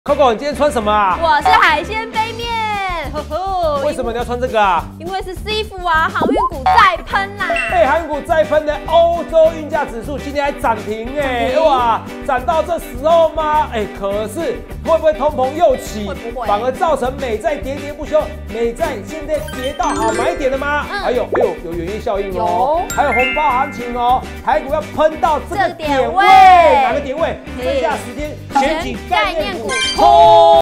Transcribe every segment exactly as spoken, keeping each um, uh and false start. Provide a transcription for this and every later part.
Coco， 你今天穿什么啊？ 我是海鲜杯面，呵呵。 为什么你要穿这个啊？ 因为是 C 服啊，航运股再喷啦！ 被航运股再喷的欧洲运价指数今天还涨停哎，哇，涨到这时候吗？哎，可是会不会通膨又起？ 会不会？ 反而造成美债喋喋不休？美债现在跌到好买点了吗？嗯、还有，哎呦，有原因效应哦，还有红包行情哦，台股要喷到这个点位，哪个点位？剩下时间选举概念股冲！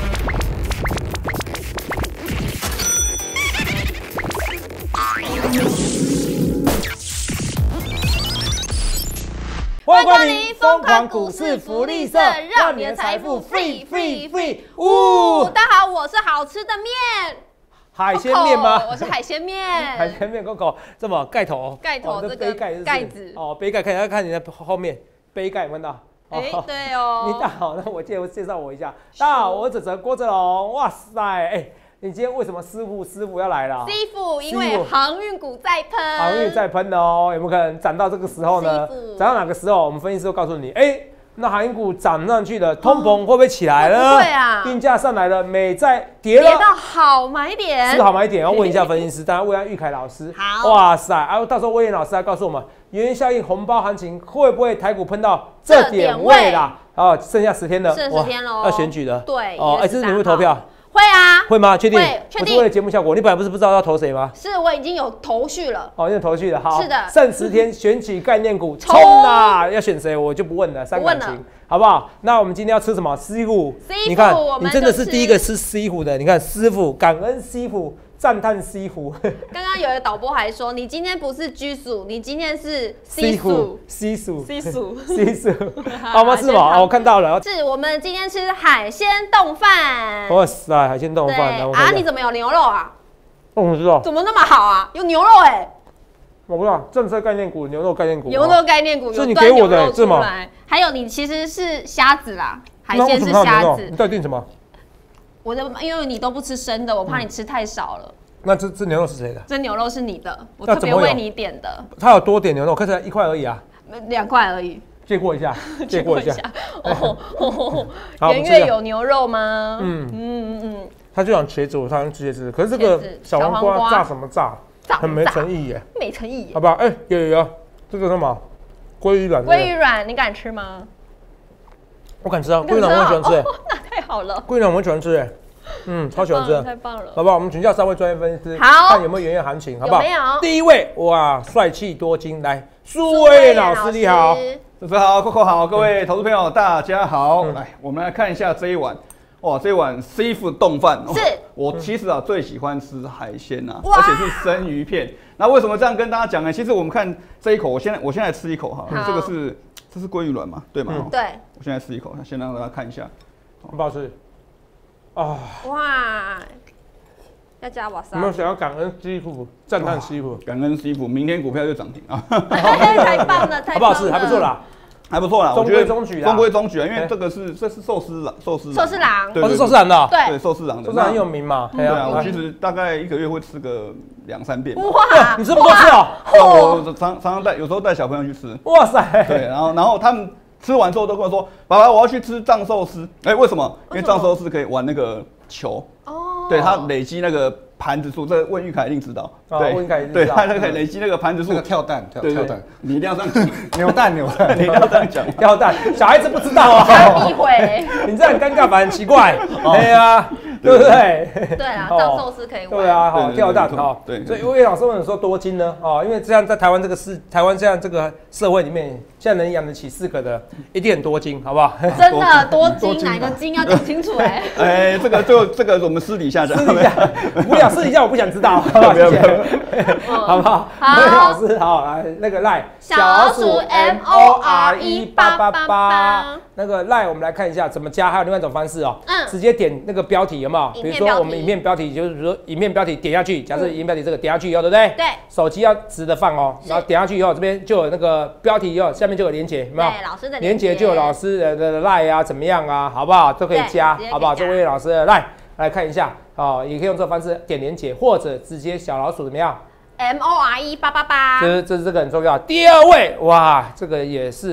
欢迎光临疯狂股市福利社，让你的财富 free free free！ 呜， 大家好，我是好吃的面， 海鲜面吗？ 我是海鲜面， 海鲜面 Coco 这么盖头， 盖头这个盖子哦，杯盖看一下，看你的后面杯盖，看到？ 哎，对哦。 你大家好，那我介介绍我一下，大家好，我是哲哲郭哲龙，哇塞，哎。你今天为什么师傅师傅要来了？ 师傅，因为航运股在喷， 航运在喷的哦，有没有可能涨到这个时候呢？涨到哪个时候？我们分析师会告诉你，哎、欸，那航运股涨上去了，通膨会不会起来了？ 会啊， 运价上来了，美债跌了， 跌到好买点， 是好买点。要问一下分析师，当然问一下玉凯老师。 好， 哇塞，啊，到时候威廉老师来告诉我们，原因效应红包行情会不会台股喷到这点位啦？哦，剩下十天了， 剩十天喽， 要选举了。 对， 哦，哎，这是你会投票？ 会啊， 会吗？确定？ 确定。 不是为了节目效果，你本来不是不知道要投谁吗？ 是，我已经有头绪了。 哦，已经有头绪了。好， 是的。 剩十天，选举概念股冲啊！要选谁，我就不问了，三感情，好不好？那我们今天要吃什么？西湖。 西湖，你看，你真的是第一个吃西湖的。你看，师傅，感恩西湖。赞叹西湖。 刚刚有的导播还说，你今天不是居属，你今天是西属。 西属。 西属。 西属。好吗？是吗？我看到了。 是我们今天吃海鲜冻饭。 哇塞，海鲜冻饭。 啊，你怎么有牛肉啊？ 我不知道。 怎么那么好啊？有牛肉哎、欸。 我不知道，政策概念股，牛肉概念股。 牛肉概念股， 是你给我的，是吗？ 还有，你其实是虾子啦，海鲜是虾子。 你在订什么？ 我的，因为你都不吃生的，我怕你吃太少了。 那这这牛肉是谁的？ 这牛肉是你的，我特别为你点的。 他有多点牛肉，可是一块而已啊。 两块而已。 借过一下，借过一下。 哦，圆月有牛肉吗？嗯嗯嗯。 他就想茄子，我他想直接吃，可是这个小黄瓜炸什么炸？很没诚意耶。 没诚意。 好不好？哎，有有有，这个什么？鲑鱼卵。 鲑鱼卵，你敢吃吗？ 我敢吃啊，鲑鱼卵我很喜欢吃。 那太好了。 鲑鱼卵我很喜欢吃哎。嗯，超喜欢吃， 太棒了， 好不好？我们请教三位专业分析师， 好， 看有没有原油行情，好不好？ 有没有？ 第一位，哇，帅气多金，来，苏威老师你好， 主持人好 ，Coco 好，各位投资朋友大家好，嗯、来，我们来看一下这一碗，哇，这一碗 seafood 冻饭， 是， 我其实啊最喜欢吃海鲜啊，而且是生鱼片。那为什么这样跟大家讲呢？其实我们看这一口，我现在我现在吃一口哈，这个是这是鲑鱼卵嘛，对吗？ 嗯、对， 我现在吃一口，先让大家看一下， 好不好吃？啊！ 哇，要加瓦萨。 有没有想要感恩西湖，赞叹西湖， 感恩西湖，明天股票就涨停啊！ 太棒了，太棒了， 好不好吃？还不错啦， 还不错啦， 中规中矩啦， 中规中矩啊，因为这个是这是寿司郎，寿司寿司郎， 哦是寿司郎的， 对对，寿司郎的， 寿司郎很有名嘛， 对啊，我其实大概一个月会吃个两三遍。 哇， 你这么多吃哦？ 我常常常带，有时候带小朋友去吃。 哇塞， 对，然后然后他们吃完之后都跟我说：“爸爸，我要去吃藏寿司。”哎，为什么？因为藏寿司可以玩那个球。哦。对，它累积那个盘子数，这问玉凯一定知道。 对，问玉凯一定知道。对，它可以累积那个盘子数。 那个跳蛋，跳跳蛋， 你一定要这样讲。 扭蛋，扭蛋， 你一定要这样讲。 跳蛋，小孩子不知道啊。 避讳。 你这很尴尬吧？很奇怪。对呀。对不对？ 对啊，藏寿司可以玩。 对啊，好跳蛋哈。 对， 所以魏老师为什么说多金呢？哦，因为这样在台湾这个市，台湾这样这个社会里面，现在能养得起四个的，一定很多金，好不好？ 真的多金，哪个金要讲清楚哎。 哎，这个就这个我们私底下讲。 私底下，不要私底下，我不想知道，好不好？谢谢，好不好？魏老师好，来那个赖小老鼠 M O R E 八八八， 那个赖我们来看一下怎么加，还有另外一种方式哦，嗯，直接点那个标题有没有？比如说我们影片标题就是比如说影片标题点下去，假设影片标题这个点下去以后，对不对？ 对。 手机要直的放哦，然后点下去以后，这边就有那个标题以后，下面就有连结，有没有？ 对，老师的连结就有老师的的 line 啊，怎么样啊，好不好？都可以加，好不好？这位老师的 line 来看一下，哦，也可以用这个方式点连结，或者直接小老鼠怎么样 ？M O R E 八八八， 这这这个很重要。第二位，哇，这个也是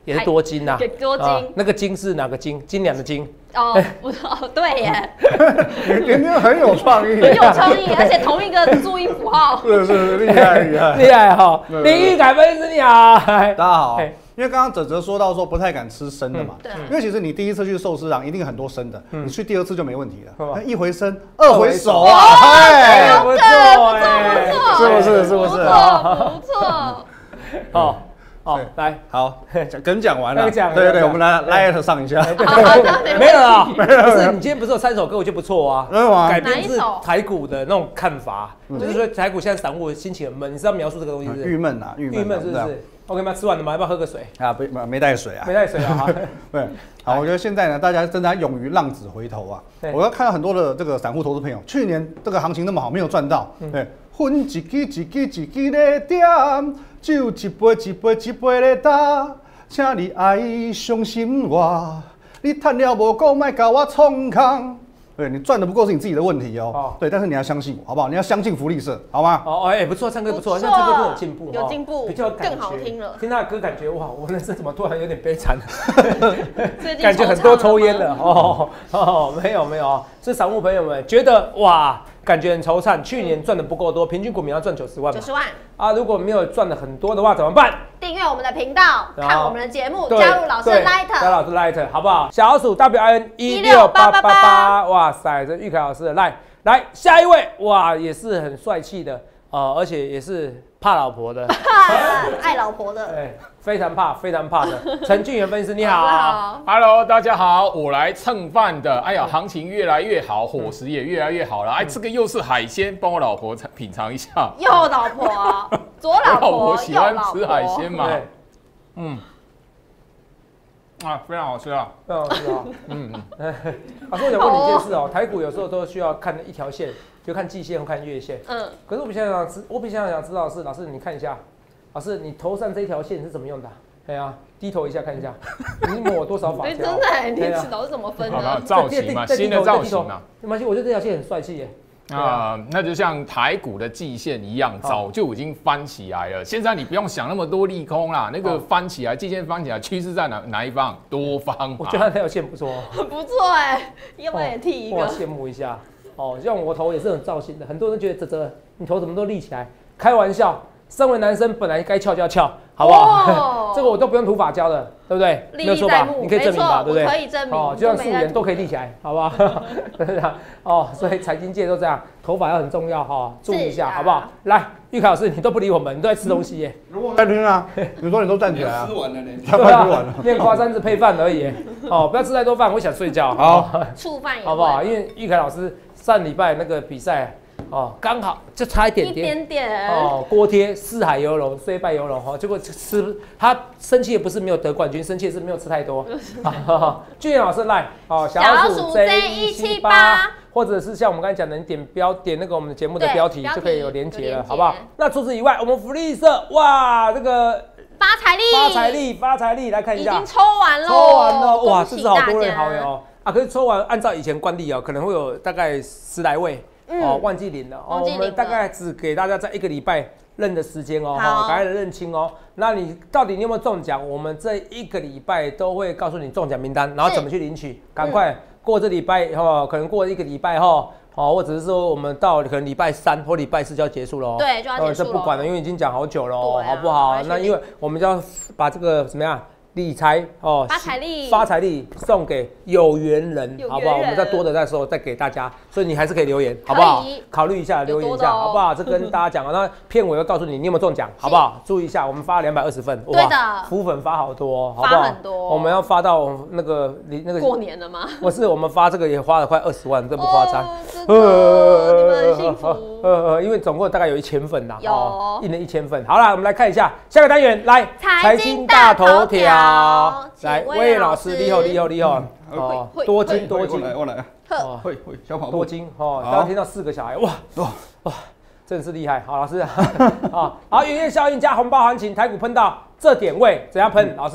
也是多金呐， 多金。 那个金是哪个金？金两的金。 哦，不知道，对耶。 你你很有创意， 很有创意，而且同一个注音符号。 是是厉害厉害厉害哈！林玉凯分析师你好， 大家好。因为刚刚哲哲说到说不太敢吃生的嘛， 对。 因为其实你第一次去寿司郎一定很多生的，你去第二次就没问题了。一回生，二回熟啊！ 哎， 不错哎， 是不是？是不是？ 不错不错。 好。哦，来， 好，跟讲完了。 讲， 对对对，我们来来 at 上一下。 没有了，没有。不是，你今天不是有三首歌，我觉得不错啊。 真的吗？ 改编自台股的那种看法，就是说台股现在散户心情很闷，你是要描述这个东西是？ 郁闷啊，郁闷， 郁闷是不是 ？OK 吗？吃完了吗？要不要喝个水？ 啊，没没带水啊， 没带水啊。 对，好，我觉得现在呢，大家正在勇于浪子回头啊。我要看到很多的这个散户投资朋友，去年这个行情那么好，没有赚到，对。分一支一支一支咧点，酒一杯一杯一杯咧打，请你爱相信我，你赚了无够，莫甲我创空。对你赚的不够是你自己的问题哦。哦对，但是你要相信我，好不好？你要相信福利社，好吗？ 哦，哎、欸，不错，唱歌不错，现在唱歌都有进步， 有进步， 比较感觉更好听了。 听他的歌，感觉哇，我人生怎么突然有点悲惨？ 最近感觉很多抽烟了哦哦，没有没有，是散户朋友们觉得哇。感觉很惆怅，去年赚的不够多，平均股民要赚九十万。 九十万啊！如果没有赚的很多的话，怎么办？ 订阅我们的频道，看我们的节目，加入老师 Light， 加入老师 Light， 好不好？小鼠 W I N 一六八八八，哇塞，这玉凯老师的 Light， 来下一位，哇，也是很帅气的，呃，而且也是怕老婆的， 爱老婆的， 对。非常怕，非常怕的陈俊元分析师，你好 ，Hello， 大家好，我来蹭饭的。哎呀，行情越来越好，伙食也越来越好了。哎，这个又是海鲜，帮我老婆品尝一下。 又老婆，左老婆， 我老婆喜欢吃海鲜嘛？嗯，啊，非常好吃啊， 非常好吃啊。嗯嗯。啊，所以我想问你一件事哦，台股有时候都需要看一条线，就看季线或看月线。嗯。可是我比较想知，我比较想知道的是，老师你看一下。老师，你头上这一条线是怎么用的？哎呀，低头一下看一下，你抹多少发胶？ 真的，你指导是怎么分的？ 造型嘛，新的造型嘛。 没关系，我觉得这条线很帅气耶。 啊，那就像台股的季线一样，早就已经翻起来了。现在你不用想那么多利空啦，那个翻起来，季线翻起来，趋势在哪哪一方？多方。 我觉得那条线不错， 不错哎，要不然也剃一个。 我羡慕一下哦，像我头也是很造型的，很多人觉得哲哲你头怎么都立起来，开玩笑。身为男生，本来该翘就要翘，好不好？这个我都不用涂发胶的，对不对？ 历历在目， 你可以证明吧，对不对？ 可以证明。 哦，就像素颜都可以立起来，好不好？哦，所以财经界都这样，头发要很重要哈，注意一下，好不好？来，玉凯老师，你都不理我们，你都在吃东西耶。 在听啊，你说你都站起来啊？ 吃完了呢， 他快吃完了， 面瓜三子配饭而已。哦，不要吃太多饭，我想睡觉。 好， 醋饭也好不好？因为玉凯老师上礼拜那个比赛。哦，刚好就差一点点， 一点点哦，锅贴四海游龙，虽败犹荣哈。结果吃他生气也不是没有得冠军，生气也是没有吃太多。俊彦老师来哦，小鼠 J 一七八，或者是像我们刚才讲的，你点标点那个我们的节目的标题就可以有连结了，好不好？那除此以外，我们福利社哇，这个发财力， 发财力，发财力，来看一下， 已经抽完了， 抽完了，哇，这是好多人好友啊。可是抽完，按照以前惯例哦，可能会有大概十来位。嗯、哦，忘记领了哦，我们大概只给大家在一个礼拜认的时间哦，哈，赶快认清哦。那你到底你有没有中奖？我们这一个礼拜都会告诉你中奖名单，然后怎么去领取。赶快、嗯、过这礼拜哦，可能过一个礼拜后哦，或者是说我们到可能礼拜三或礼拜四就要结束了哦。 对，就要结束了。 这不管了，因为已经讲好久了哦，啊、好不好？那因为我们就要把这个怎么样？理财哦， 发财力， 发财力送给有缘人，好不好？我们再多的那时候再给大家，所以你还是可以留言，好不好？考虑一下，留言一下，好不好？这跟大家讲啊，那片尾会告诉你你有没有中奖，好不好？注意一下，我们发两百二十份， 对的， 浮粉发好多，好不好？ 发很多， 我们要发到那个那个过年了吗？ 不是，我们发这个也花了快二十万，这不夸张。 呃，你们很幸福。 呃呃，因为总共大概有一千份呐， 有印了一千份。好了，我们来看一下下个单元，来财经大头条。 来，魏老师，你好，你好，你好，哦，多金多金， 我来，我来，会会小跑步， 多金哦，刚刚听到四个小孩，哇哇哇，真是厉害，好老师，啊，好，圆月效应加红包行情，台股喷到这点位，怎样喷？老师，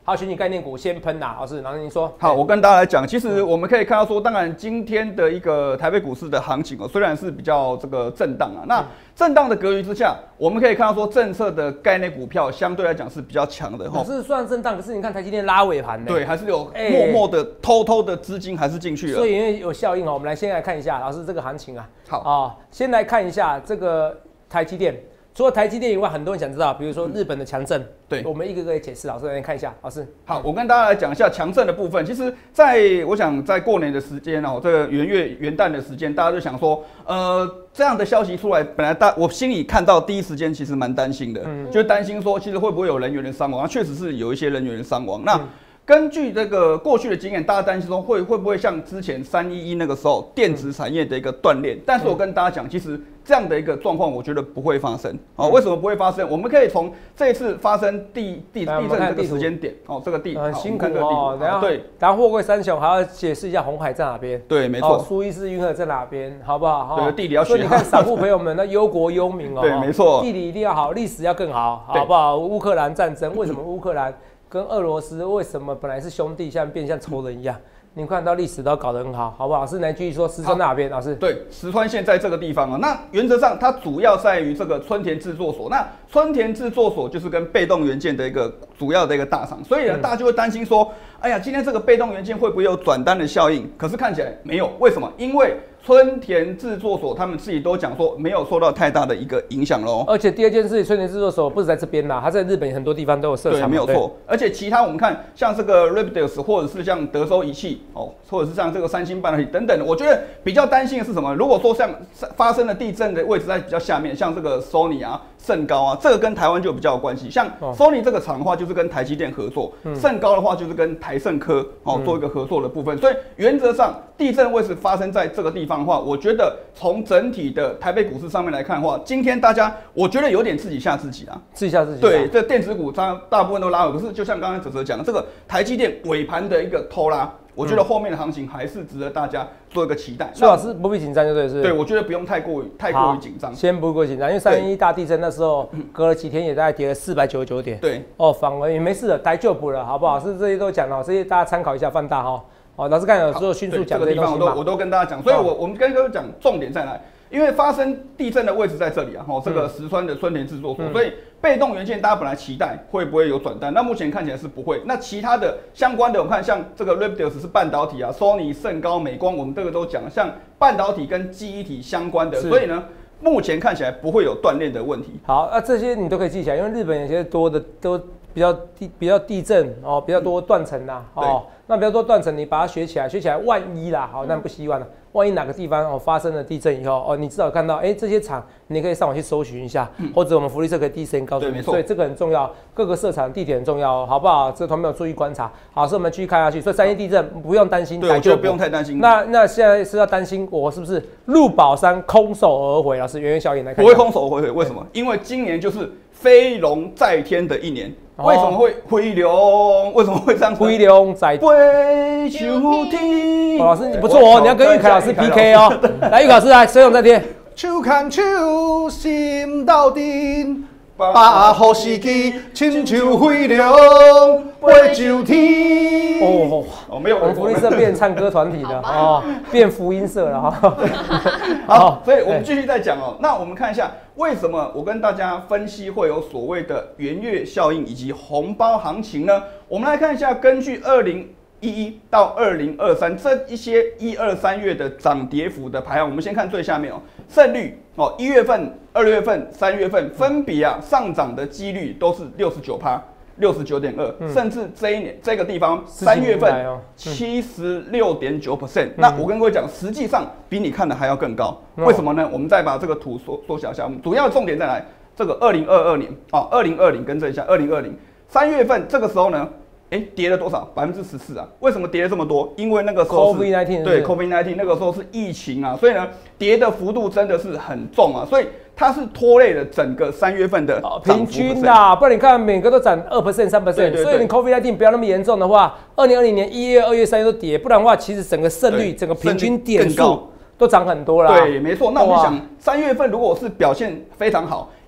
好，选举概念股先喷呐，老师，然后您说。 好，我跟大家来讲，其实我们可以看到说，当然今天的一个台北股市的行情哦，虽然是比较这个震荡啊，那震荡的格局之下，我们可以看到说，政策的概念股票相对来讲是比较强的哈。可是虽然震荡，可是你看台积电拉尾盘呢， 对，还是有默默的、偷偷的资金还是进去了。 所以因为有效应哦，我们来先来看一下，老师这个行情啊。 好啊、哦，先来看一下这个台积电。除了台积电以外，很多人想知道，比如说日本的强震， 对， 我们一个个解释。老师来看一下，老师。 好，我跟大家来讲一下强震的部分。其实在，在我想在过年的时间哦，这个元月元旦的时间，大家就想说，呃，这样的消息出来，本来大我心里看到第一时间其实蛮担心的，嗯，就担心说，其实会不会有人员的伤亡？确实是有一些人员的伤亡。那、嗯根据这个过去的经验，大家担心说会会不会像之前三一一那个时候电子产业的一个断裂？但是我跟大家讲，其实这样的一个状况，我觉得不会发生。哦，为什么不会发生？我们可以从这一次发生地地地震这个时间点，哦，这个地很辛苦哦。然后对， 然后货柜三雄还要解释一下红海在哪边？ 对，没错。 苏伊士运河在哪边？好不好？ 对，地理要学。 所以你看，散户朋友们，那忧国忧民哦。 对，没错。 地理一定要好，历史要更好，好不好？乌克兰战争为什么乌克兰？跟俄罗斯为什么本来是兄弟，现在变像仇人一样？你看到历史都搞得很好，好不好？老师来继续说，石川哪边？老师对，石川县在这个地方啊。那原则上它主要在于这个春田制作所。那春田制作所就是跟被动元件的一个主要的一个大厂，所以呢，大家就会担心说，哎呀，今天这个被动元件会不会有转单的效应？可是看起来没有，为什么？因为春田制作所他们自己都讲说没有受到太大的一个影响喽。 而且第二件事，春田制作所不止在这边啦，它在日本很多地方都有设厂， 对，没有错。而且其他我们看像这个 Rapidus 或者是像德州仪器哦，或者是像这个三星半导体等等的，我觉得比较担心的是什么？如果说像发生的地震的位置在比较下面，像这个 Sony 啊、盛高啊，这个跟台湾就比较有关系。像 Sony 这个厂的话，就是跟台积电合作；盛高的话，就是跟台盛科哦做一个合作的部分。所以原则上，地震位置发生在这个地方的话，我觉得从整体的台北股市上面来看的话，今天大家我觉得有点自己吓自己啊， 自己吓自己。 对，这电子股它大部分都拉了，可是就像刚刚哲哲讲的，这个台积电尾盘的一个偷拉。我觉得后面的行情还是值得大家做一个期待。 所以老师不必紧张，就对是。 对，我觉得不用太过于太过于紧张。 先不过紧张，因为三一一大地震那时候隔了几天也大概跌了四百九十九点。 对， 哦，反而也没事的，台就补了，好不好？是这些都讲了，这些大家参考一下，放大哈。哦，老师刚才有时候迅速讲这些东西嘛， 我都我都跟大家讲，所以我我们刚刚讲重点在哪？因为发生地震的位置在这里啊，哈，这个石川的春田制作所，所以被动元件大家本来期待会不会有转单，那目前看起来是不会。那其他的相关的，我们看像这个 Rapidus 是半导体啊 ，Sony、盛高、美光，我们这个都讲像半导体跟记忆体相关的，所以呢，目前看起来不会有断链的问题。 好，那这些你都可以记起来，因为日本有些多的都比较地比较地震哦，比较多断层呐，哦，那比较多断层，你把它学起来，学起来万一啦，好，那不希望了。万一哪个地方哦发生了地震以后哦，你至少看到哎、欸、这些厂，你可以上网去搜寻一下，嗯、或者我们福利社可以第一时间告诉你。所以这个很重要，各个设厂地点很重要，好不好？这同没有注意观察。好，所以我们继续看下去。所以三一地震不用担心， 对，我觉得不用太担心。 那那现在是要担心我是不是入宝山空手而回？老师，圆圆小眼来看。 不会空手而回，为什么？因为今年就是飞龙在天的一年。为什么会飞龙？为什么会这样？ 飞龙在飞秋天。 老师你不错哦，你要跟玉凯老师 P K 哦。来，玉凯老师来，飞龙在天。 手牵手，心斗阵，把好时机，亲像飞龙飞上天。 哦哦，没有， 我们福利社变唱歌团体的哦，变福音社了哈。 好，所以我们继续再讲哦。那我们看一下，为什么我跟大家分析会有所谓的元月效应以及红包行情呢？我们来看一下，根据二零一一到二零二三这一些一二三月的涨跌幅的排行，我们先看最下面哦，胜率哦，一月份、二月份、三月份分别啊上涨的几率都是六十九趴。六十九点二，甚至这一年这个地方三月份七十六点九 percent。那我跟各位讲，实际上比你看的还要更高。为什么呢？我们再把这个图缩缩小一下，主要的重点再来这个二零二二年啊，二零二零跟着一下，二零二零三月份这个时候呢，哎、欸，跌了多少？百分之十四啊！为什么跌了这么多？因为那个时候 COVID 十九对 COVID 十九 那个时候是疫情啊，所以呢，跌的幅度真的是很重啊，所以。它是拖累了整个三月份的平均啦，不然你看每个都涨二 percent、三 percent， 所以你 COVID 十九 不要那么严重的话，二零二零年一月、二月、三月都跌，不然的话，其实整个胜率、整个平均点数都涨很多啦。 对，没错。那我们想，三月份如果是表现非常好，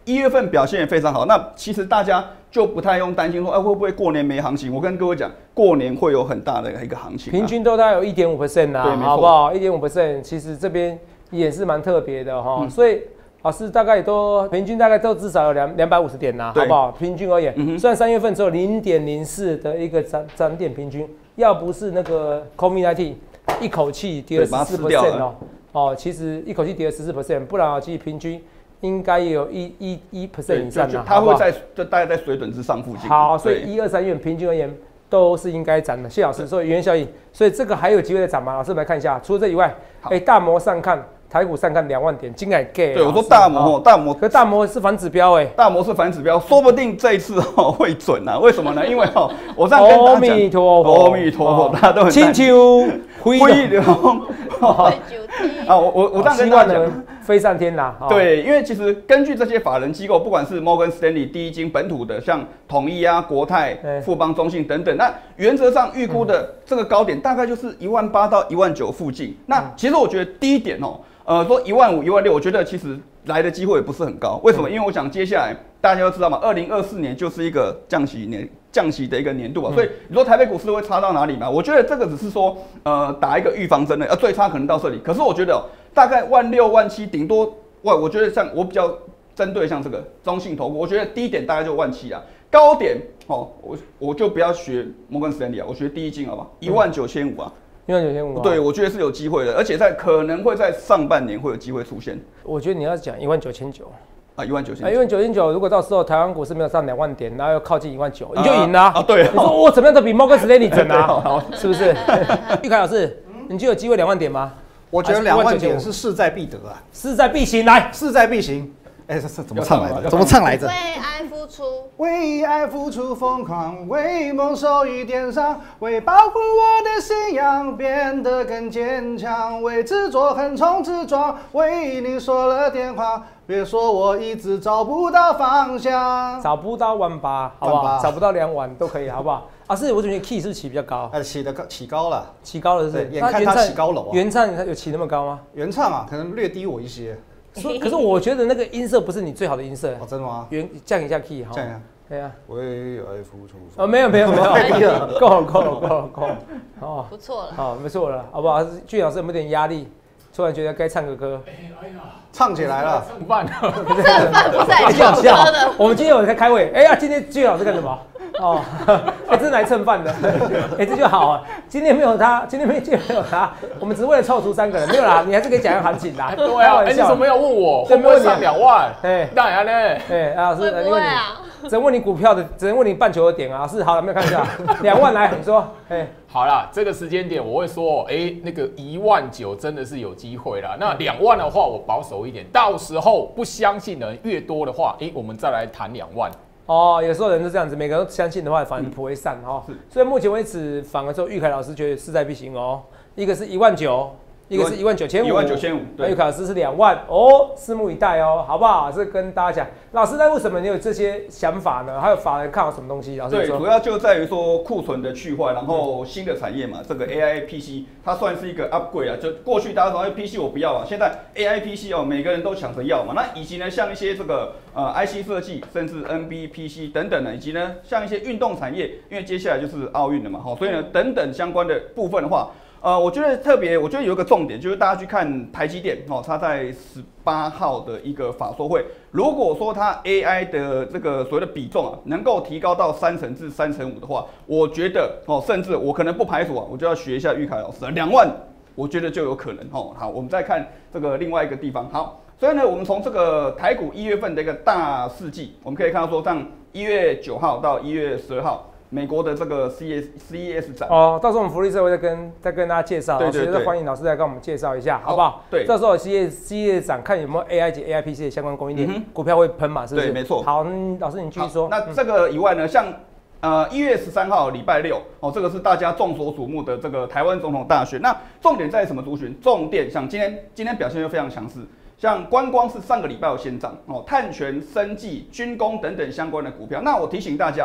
一月份表现也非常好。那其实大家就不太用担心说，哎、啊，会不会过年没行情？我跟各位讲，过年会有很大的一个行情、啊， 平均都大概有 百分之一点五 啦，好不好 ？百分之一点五， 其实这边也是蛮特别的哈、嗯，所以。老师大概也都平均大概都至少有两两百五十点呐，好不好？平均而言，嗯、虽然三月份只有零点零四的一个涨涨点平均，要不是那个 COVID 十九 一口气跌了十四 percent 哦，哦，其实一口气跌了十四 percent， 不然其实平均应该也有一一一 percent 以上的， 它会在就大概在水准之上附近。 好，所以一二三月平均而言都是应该涨的。谢老师说原因效应，所以这个还有机会再涨吗？老师我们来看一下，除了这以外，哎、欸，大摩上看。台股上看两万点，金海 gay。 对，我说大摩哦，大摩， 可大摩是反指标哎、欸， 大摩是反指标，说不定这一次哦会准啊？为什么呢？因为哦，我这样跟大家讲，阿弥陀佛， 阿弥陀佛，大家都很亲秋灰流啊，我我我这样跟大家讲， 飞上天啦。 对，因为其实根据这些法人机构，不管是摩根士丹利、第一金本土的，像统一啊、国泰、富邦、中信等等，那原则上预估的这个高点大概就是一万八到一万九附近。那其实我觉得低点哦。呃，说一万五、一万六，我觉得其实来的机会也不是很高。为什么？因为我想接下来大家都知道嘛，二零二四年就是一个降息年、降息的一个年度啊。所以你说台北股市会差到哪里嘛？我觉得这个只是说，呃，打一个预防针的，呃，最差可能到这里。可是我觉得、喔、大概万六、万七，顶多哇，我觉得像我比较针对像这个中信投顾，我觉得低点大概就万七啊，高点哦，我我就不要学摩根士丹利啊，我学第一金好不好？一万九千五啊。 一万九千五， 对，我觉得是有机会的，而且在可能会在上半年会有机会出现。 我觉得你要讲一万九千九啊，一万九千， 啊，一万九千九，如果到时候台湾股市没有上两万点，然后又靠近一万九，你就赢了啊！ 啊对， 你说我怎么样都比摩根士丹利准啊，是不是？玉凯老师，你就有机会两万点吗？ 我觉得两万点是势在必得啊， 势在必行，来， 势在必行。哎、欸，这是怎么唱来着？怎么唱来着？ 为爱付出， 为爱付出疯狂，为梦受一点伤，为保护我的信仰变得更坚强，为执着横冲直撞，为你说了电话，别说我一直找不到方向， 找不到万八，好不好？找不到两万都可以，好不好？啊，是我觉得 key 是起比较高， 呃，起的高，起高了， 起高了是不是？ 眼看它起高楼啊。 原唱有起那么高吗？ 原唱啊，可能略低我一些。 可是我觉得那个音色不是你最好的音色哦，真的吗？ 原降一下 key 哈， 降一下， 对啊。 为爱付出。 哦，没有没有没有，太低了，够了够了够了够了， 哦，不错了， 好，没错了，好不好？俊老师有没有点压力？突然觉得该唱个歌， 哎呀，唱起来了， 蹭饭了， 蹭饭不是笑笑的。我们今天有在开会，哎呀，今天俊老师干什么？哦，哎、欸，真来蹭饭的，哎、欸，这就好啊。今天没有他，今天没今天没有他，我们只是为了凑出三个人，没有啦。你还是可以讲一下行情啦。 对啊，哎、欸，你怎么没有问我？会不会上两万？哎，当然嘞。 哎，老师， 会不会啊？ 只能问你股票的，只能问你半球的点啊。是，好了，没有看一下，两万来，你说，哎、欸， 好啦，这个时间点我会说，哎、欸，那个一万九真的是有机会啦。那两万的话，我保守一点，到时候不相信的人越多的话，哎、欸，我们再来谈两万。 哦，有时候人是这样子，每个人都相信的话，反而不会散哦。嗯、所以目前为止，反而说玉凯老师觉得势在必行哦。一个是一万九，一个是一万九千五， 一万九千五。 玉凯老师是两万哦，拭目以待哦，好不好？这跟大家讲，老师，那为什么你有这些想法呢？还有法人看好什么东西？老师对，主要就在于说库存的去化，然后新的产业嘛，这个 A I P C 它算是一个 upgrade 啊。就过去大家说 P C 我不要啊，现在 A I P C 哦，每个人都抢着要嘛。那以及呢，像一些这个呃 I C 设计，甚至 N B P C 等等的，以及呢像一些运动产业，因为接下来就是奥运了嘛，所以呢等等相关的部分的话。呃，我觉得特别，我觉得有一个重点，就是大家去看台积电哦，它在十八号的一个法说会，如果说它 A I 的这个所谓的比重啊，能够提高到三成至三成五的话，我觉得哦，甚至我可能不排除啊，我就要学一下玉凯老师，两万，我觉得就有可能哦。好，我们再看这个另外一个地方，好，所以呢，我们从这个台股一月份的一个大事记，我们可以看到说，像一月九号到一月十二号。美国的这个 C E S C E S 展哦，到时候我们福利社会再跟再跟大家介绍， 对对对， 欢迎老师来跟我们介绍一下，好不好？ 对， 到时候 C E S C E S 展看有没有 A I 及 A I P C 的相关供应链、嗯、股票会喷嘛，是不是？ 对，没错。 好，老师你继续说。 那这个以外呢，像呃一月十三号礼拜六哦，这个是大家众所瞩目的这个台湾总统大选。那重点在什么族群？重点像今天今天表现就非常强势。像观光是上个礼拜有先涨哦，碳权、生技、军工等等相关的股票。那我提醒大家，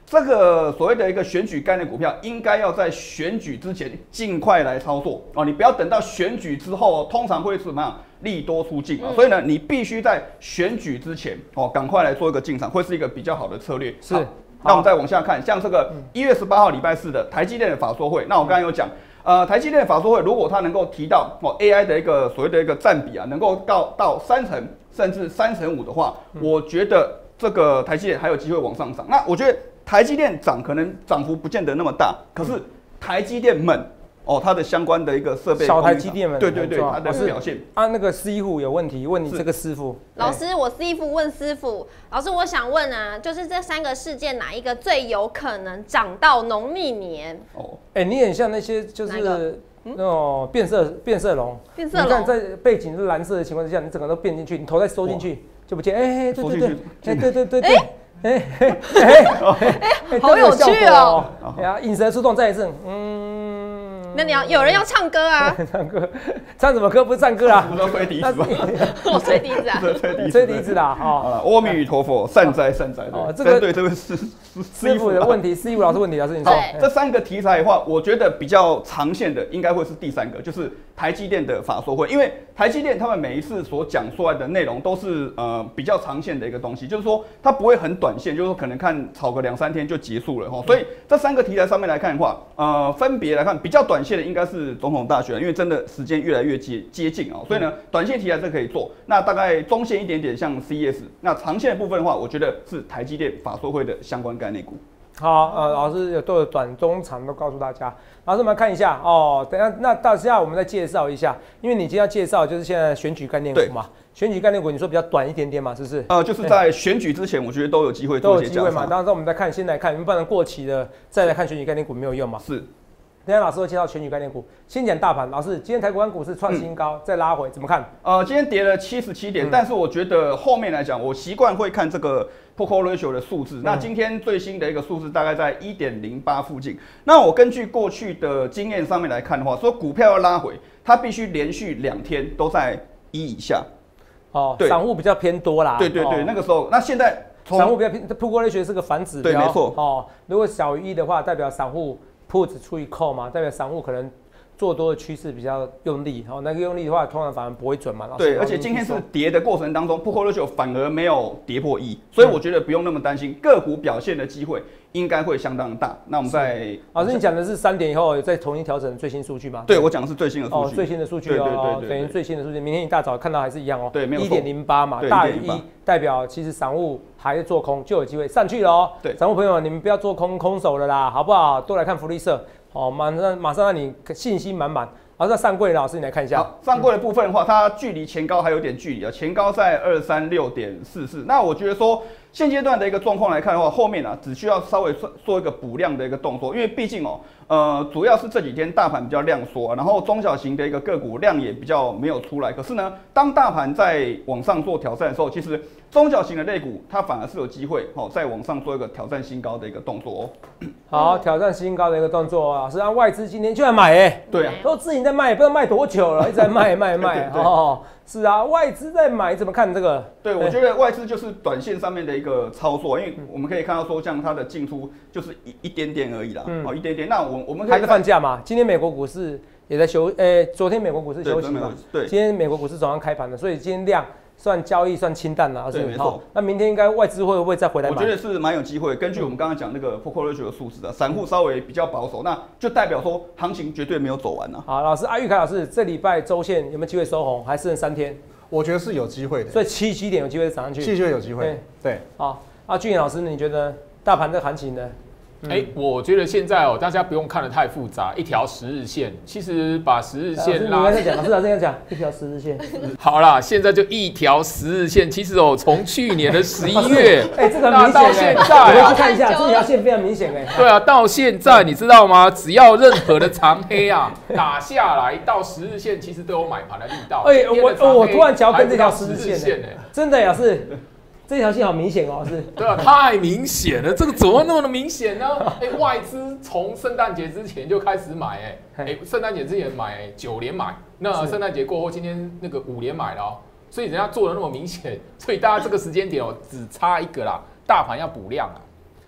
这个所谓的一个选举概念股票，应该要在选举之前尽快来操作哦，你不要等到选举之后，通常会是怎么样利多出尽啊，嗯、所以呢，你必须在选举之前哦，赶快来做一个进场，会是一个比较好的策略。 是， 那我们再往下看，像这个一月十八号礼拜四的台积电的法说会，那我刚才有讲。呃，台积电的法说会，如果它能够提到哦 A I 的一个所谓的一个占比啊，能够到到三成甚至三成五的话，嗯、我觉得这个台积电还有机会往上涨。那我觉得台积电涨可能涨幅不见得那么大，可是台积电们哦，它的相关的一个设备， 小台积电们， 对对对，它的表现。 啊，那个师傅有问题，问你这个师傅。 老师，我师傅问师傅，老师，我想问啊，就是这三个事件哪一个最有可能涨到农历年？ 哦，哎，你很像那些就是那种变色变色龙， 变色龙。 你看在背景是蓝色的情况之下，你整个都变进去，你头再收进去就不见。哎，对对对，哎对对对对。哎哎哎，好有趣哦！ 哎呀，引蛇出洞，再一次，嗯， 那你要有人要唱歌啊？ 唱歌，唱什么歌？不是唱歌啊？ 我都吹笛子吧？ 我吹笛子啊？ 吹笛子， 吹笛子啦！ 啊，阿弥陀佛，善哉善哉。哦，这个对这位师师傅的问题，师傅老师问题，老师你说。 这三个题材的话，我觉得比较长线的应该会是第三个，就是台积电的法说会，因为台积电他们每一次所讲出来的内容都是呃比较长线的一个东西，就是说它不会很短线，就是说可能看炒个两三天就结束了哈。所以这三个题材上面来看的话，呃，分别来看比较短线的应该是总统大选，因为真的时间越来越接接近啊，所以呢，短线题材是可以做。那大概中线一点点像 C E S， 那长线的部分的话，我觉得是台积电法说会的相关概念股。 好，呃，老师都有短、中、长都告诉大家。老师，我们来看一下哦。等一下，那到下我们再介绍一下，因为你今天要介绍就是现在选举概念股嘛。选举概念股，你说比较短一点点嘛，是不是？ 呃，就是在选举之前，我觉得都有机会做一些加码。 都有机会嘛。当然，我们再看，先来看，不然过期的再来看选举概念股没有用嘛。 是。 等一下老师会介绍选举概念股，先讲大盘。老师，今天台股股市创新高，嗯、再拉回，怎么看？ 呃，今天跌了七十七点，嗯、但是我觉得后面来讲，我习惯会看这个 P/E ratio 的数字。嗯、那今天最新的一个数字大概在 一点零八 附近。那我根据过去的经验上面来看的话，说股票要拉回，它必须连续两天都在一以下。 哦，散户比较偏多啦。 对对对，哦、那个时候，那现在散户比较偏 P/E ratio 是个反指标。 对，没错。 哦，如果小于一的话，代表散户。put 除以 call 嘛，代表散户可能做多的趋势比较用力，哦，那个用力的话，通常反而不会准嘛。 对，而且今天是跌的过程当中 ，P/E ratio 反而没有跌破一，所以我觉得不用那么担心，个股表现的机会应该会相当大。那我们在老师，你讲的是三点以后再重新调整最新数据吗？ 对，我讲的是最新的数据。 哦，最新的数据哦，等于最新的数据，明天一大早看到还是一样哦。 对，没有错。 一点零八嘛，大于一，代表其实散户还在做空，就有机会上去了哦。 对， 散户朋友们，你们不要做空空手了啦，好不好？多来看福利社。哦，马上马上让你信心满满。好，那上柜老师你来看一下。 好，上柜的部分的话，它距离前高还有点距离啊，前高在二三六点四四。那我觉得说现阶段的一个状况来看的话，后面啊只需要稍微做一个补量的一个动作，因为毕竟哦，呃，主要是这几天大盘比较量缩啊，然后中小型的一个个股量也比较没有出来。可是呢，当大盘在往上做挑战的时候，其实中小型的类股它反而是有机会哦，在往上做一个挑战新高的一个动作哦。 好，挑战新高的一个动作，老师让外资今天就来买哎、欸， 对啊， 都自己在卖，不知道卖多久了，一直在卖卖卖哦。是啊，外资在买，怎么看这个？ 对，我觉得外资就是短线上面的一个操作，因为我们可以看到说，像它的进出就是一一点点而已啦，嗯、哦，一点点。那我我们可以还在放假嘛？今天美国股市也在休，诶、欸，昨天美国股市休息嘛， 对， 今天美国股市早上开盘的，所以今天量算交易算清淡了， 对，没错。 那明天应该外资会不会再回来买？ 我觉得是蛮有机会。根据我们刚刚讲那个 P/E ratio 的数字啊，散户稍微比较保守，那就代表说行情绝对没有走完啊。 好，老师，阿玉凯老师，这礼拜周线有没有机会收红？还剩三天？ 我觉得是有机会的， 所以七七点有机会涨上去， 七七有机会。对， 好，阿俊老师，你觉得大盘这个行情呢？ 哎、欸，我觉得现在哦，大家不用看得太复杂，一条十日线，其实把十日线拉。 老师，你讲，老师，老师这样讲，一条十日线。 好啦，现在就一条十日线，其实哦，从去年的十一月， 哎、欸，这个很明显、欸，到现在、啊，我们去看一下，这条线非常明显哎、欸。 对啊，到现在你知道吗？只要任何的长黑啊打下来到十日线，其实都有买盘的力道。 哎、欸，我我突然脚跟这条十日线、欸，欸、真的也是。这条线好明显哦，是。 对啊，太明显了，这个怎么那么的明显呢？哎、欸，外资从圣诞节之前就开始买、欸，哎、欸，圣诞节之前买九连买，那圣诞节过后今天那个五连买了哦，所以人家做的那么明显，所以大家这个时间点哦，只差一个啦，大盘要补量啊。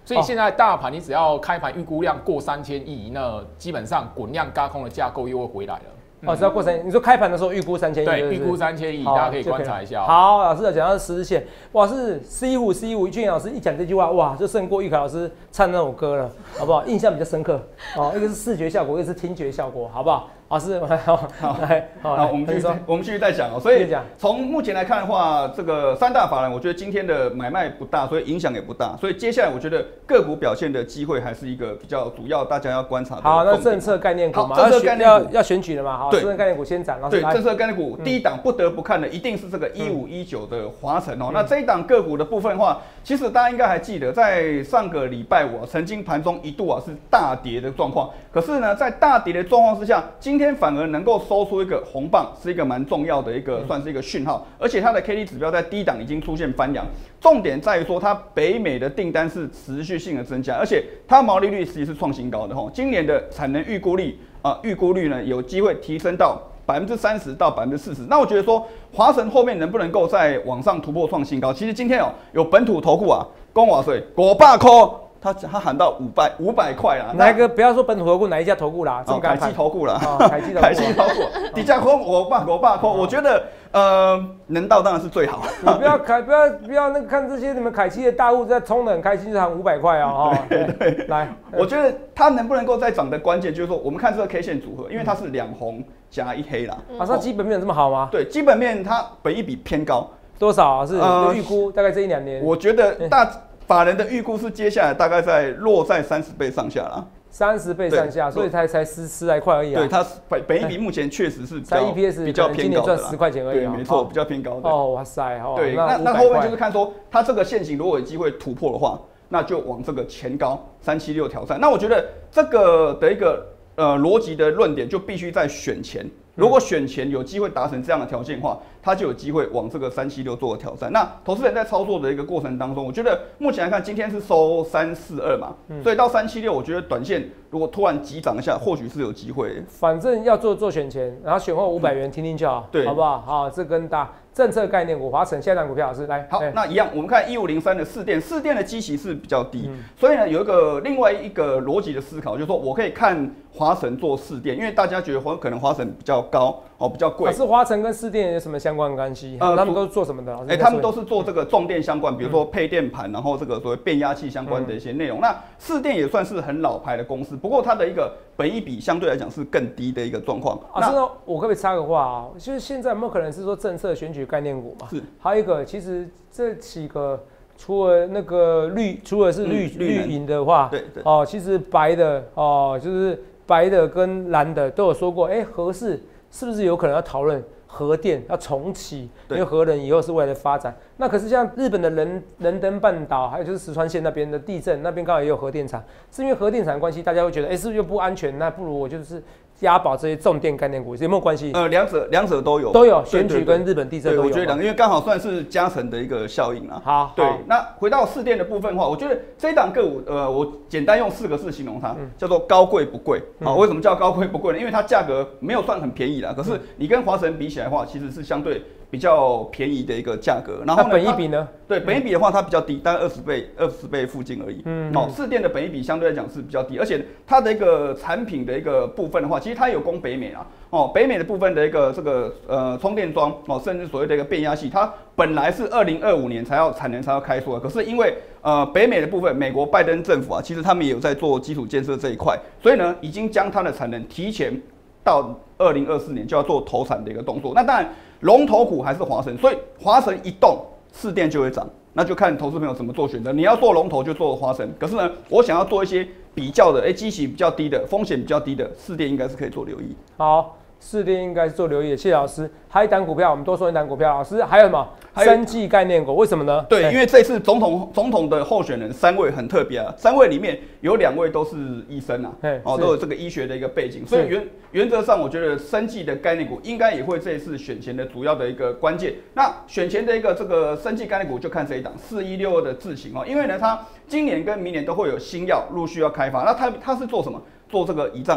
所以现在大盘你只要开盘预估量过三千亿，那基本上滚量轧空的架构又会回来了。 哦，只要过三，你说开盘的时候预估三千亿， 对，预估三千亿，大家可以观察一下。 好，老师讲到十日线，哇，是 C 五 C 五，俊老师一讲这句话，哇，就胜过玉凯老师唱那首歌了，好不好？印象比较深刻。哦，一个是视觉效果，一个是听觉效果，好不好？老师，好， 来，好，我们继续，我们继续再讲哦。所以从目前来看的话，这个三大法人，我觉得今天的买卖不大，所以影响也不大。所以接下来我觉得个股表现的机会还是一个比较主要，大家要观察的。 好，那政策概念股嘛， 政策概念股要选举了嘛？好，政策概念股先涨。 对，政策概念股第一档不得不看的一定是这个一五一九的华城哦。那这一档个股的部分的话，其实大家应该还记得，在上个礼拜五曾经盘中一度啊是大跌的状况。可是呢，在大跌的状况之下，今天反而能够收出一个红棒，是一个蛮重要的一个，算是一个讯号。而且它的 K D 指标在低档已经出现翻扬，重点在于说它北美的订单是持续性的增加，而且它毛利率其实是创新高的吼。今年的产能预估率啊，预估率呢有机会提升到百分之三十到百分之四十。那我觉得说华城后面能不能够再往上突破创新高？其实今天哦有本土投顾啊，公瓦税五百块。他他喊到五百五百块啦， 哪一个不要说本土投顾，哪一家投顾啦？ 哦，凯基投顾啦， 凯基投顾， 凯基投顾，底价空我爸我爸空，我觉得呃能到当然是最好。 你不要凯不要不要那个看这些你们凯基的大户在冲得很开心，就喊五百块啊！ 对对， 来， 我觉得它能不能够再涨的关键就是说，我们看这个 K 线组合，因为它是两红加一黑啦。 啊，它基本面有这么好吗？ 对，基本面它本益比偏高， 多少啊？是预估大概这一两年。 我觉得大。法人的预估是接下来大概在落在三十倍上下啦， 三十倍上下，所以才才十十来块而已啊。 对，它本本益比目前确实是才 E P S 比较偏高的， 赚十块钱而已。 对，没错，比较偏高的。 哦，哇塞，哦， 对，那那后面就是看说它这个线型如果有机会突破的话，那就往这个前高三七六挑战。那我觉得这个的一个呃逻辑的论点就必须在选前。如果选前有机会达成这样的条件的话，它就有机会往这个三七六做个挑战。那投资人在操作的一个过程当中，我觉得目前来看，今天是收三四二嘛，嗯、所以到三七六，我觉得短线如果突然急涨一下，或许是有机会。 反正要做做选前，然后选后五百元，听听就好，对，好不好？好，这跟大政策概念股，华城下一档股票老师来。 好，那一样，我们看一五零三的四电，四电的基期是比较低，嗯、所以呢，有一个另外一个逻辑的思考，就是说我可以看华城做四电，因为大家觉得华可能华城比较高哦，比较贵。 可是华城跟四电有什么相关关系？呃，他们都是做什么的？ 哎、欸，他们都是做这个重电相关，比如说配电盘，然后这个所谓变压器相关的一些内容。嗯、那四电也算是很老牌的公司，不过它的一个本益比相对来讲是更低的一个状况。 啊，是我可不可以插个话啊？就是现在有没有可能是说政策选举概念股嘛？是。还有一个，其实这几个除了那个绿，除了是绿、嗯、绿营的话，对对哦，其实白的哦，就是白的跟蓝的都有说过，哎、欸，核四是不是有可能要讨论核电要重启？因为核能以后是未来的发展。那可是像日本的仁仁登半岛，还有就是石川县那边的地震，那边刚好也有核电厂，是因为核电厂的关系，大家会觉得，哎、欸，是不是又不安全？那不如我就是押宝这些重电概念股，有没有关系？ 呃，两者两者都有， 都有选举跟日本地震都有。 我觉得两个，因为刚好算是加成的一个效应啊。 好， 对。那回到四电的部分的话，我觉得这一档个股，呃，我简单用四个字形容它，嗯、叫做高贵不贵。啊、嗯，为什么叫高贵不贵呢？因为它价格没有算很便宜啦，可是你跟华城比起来的话，其实是相对比较便宜的一个价格。然后呢， 本益比呢？ 对，本益比的话，它比较低，大概二十倍、二十倍附近而已。嗯，哦，四电的本益比相对来讲是比较低，而且它的一个产品的一个部分的话，其实它有供北美啊。哦，北美的部分的一个这个呃充电桩哦，甚至所谓的一个变压器，它本来是二零二五年才要产能才要开出的，可是因为呃北美的部分，美国拜登政府啊，其实他们也有在做基础建设这一块，所以呢，已经将它的产能提前到二零二四年就要做投产的一个动作。那当然，龙头股还是华城，所以华城一动，四电就会涨。那就看投资朋友怎么做选择。你要做龙头就做华城，可是呢，我想要做一些比较的，哎、欸，基期比较低的，风险比较低的，四电应该是可以做留意。 好，四电应该是做留意的。谢谢老师。还有一档股票，我们多说一档股票。老师还有什么？生技概念股，为什么呢？ 对，因为这次总统总统的候选人三位很特别啊，三位里面有两位都是医生啊，哦，都有这个医学的一个背景，所以原原则上我觉得生技的概念股应该也会这一次选前的主要的一个关键。那选前的一个这个生技概念股就看这一档四一六二的智勤哦，因为呢它今年跟明年都会有新药陆续要开发，那它它是做什么？做这个胰脏癌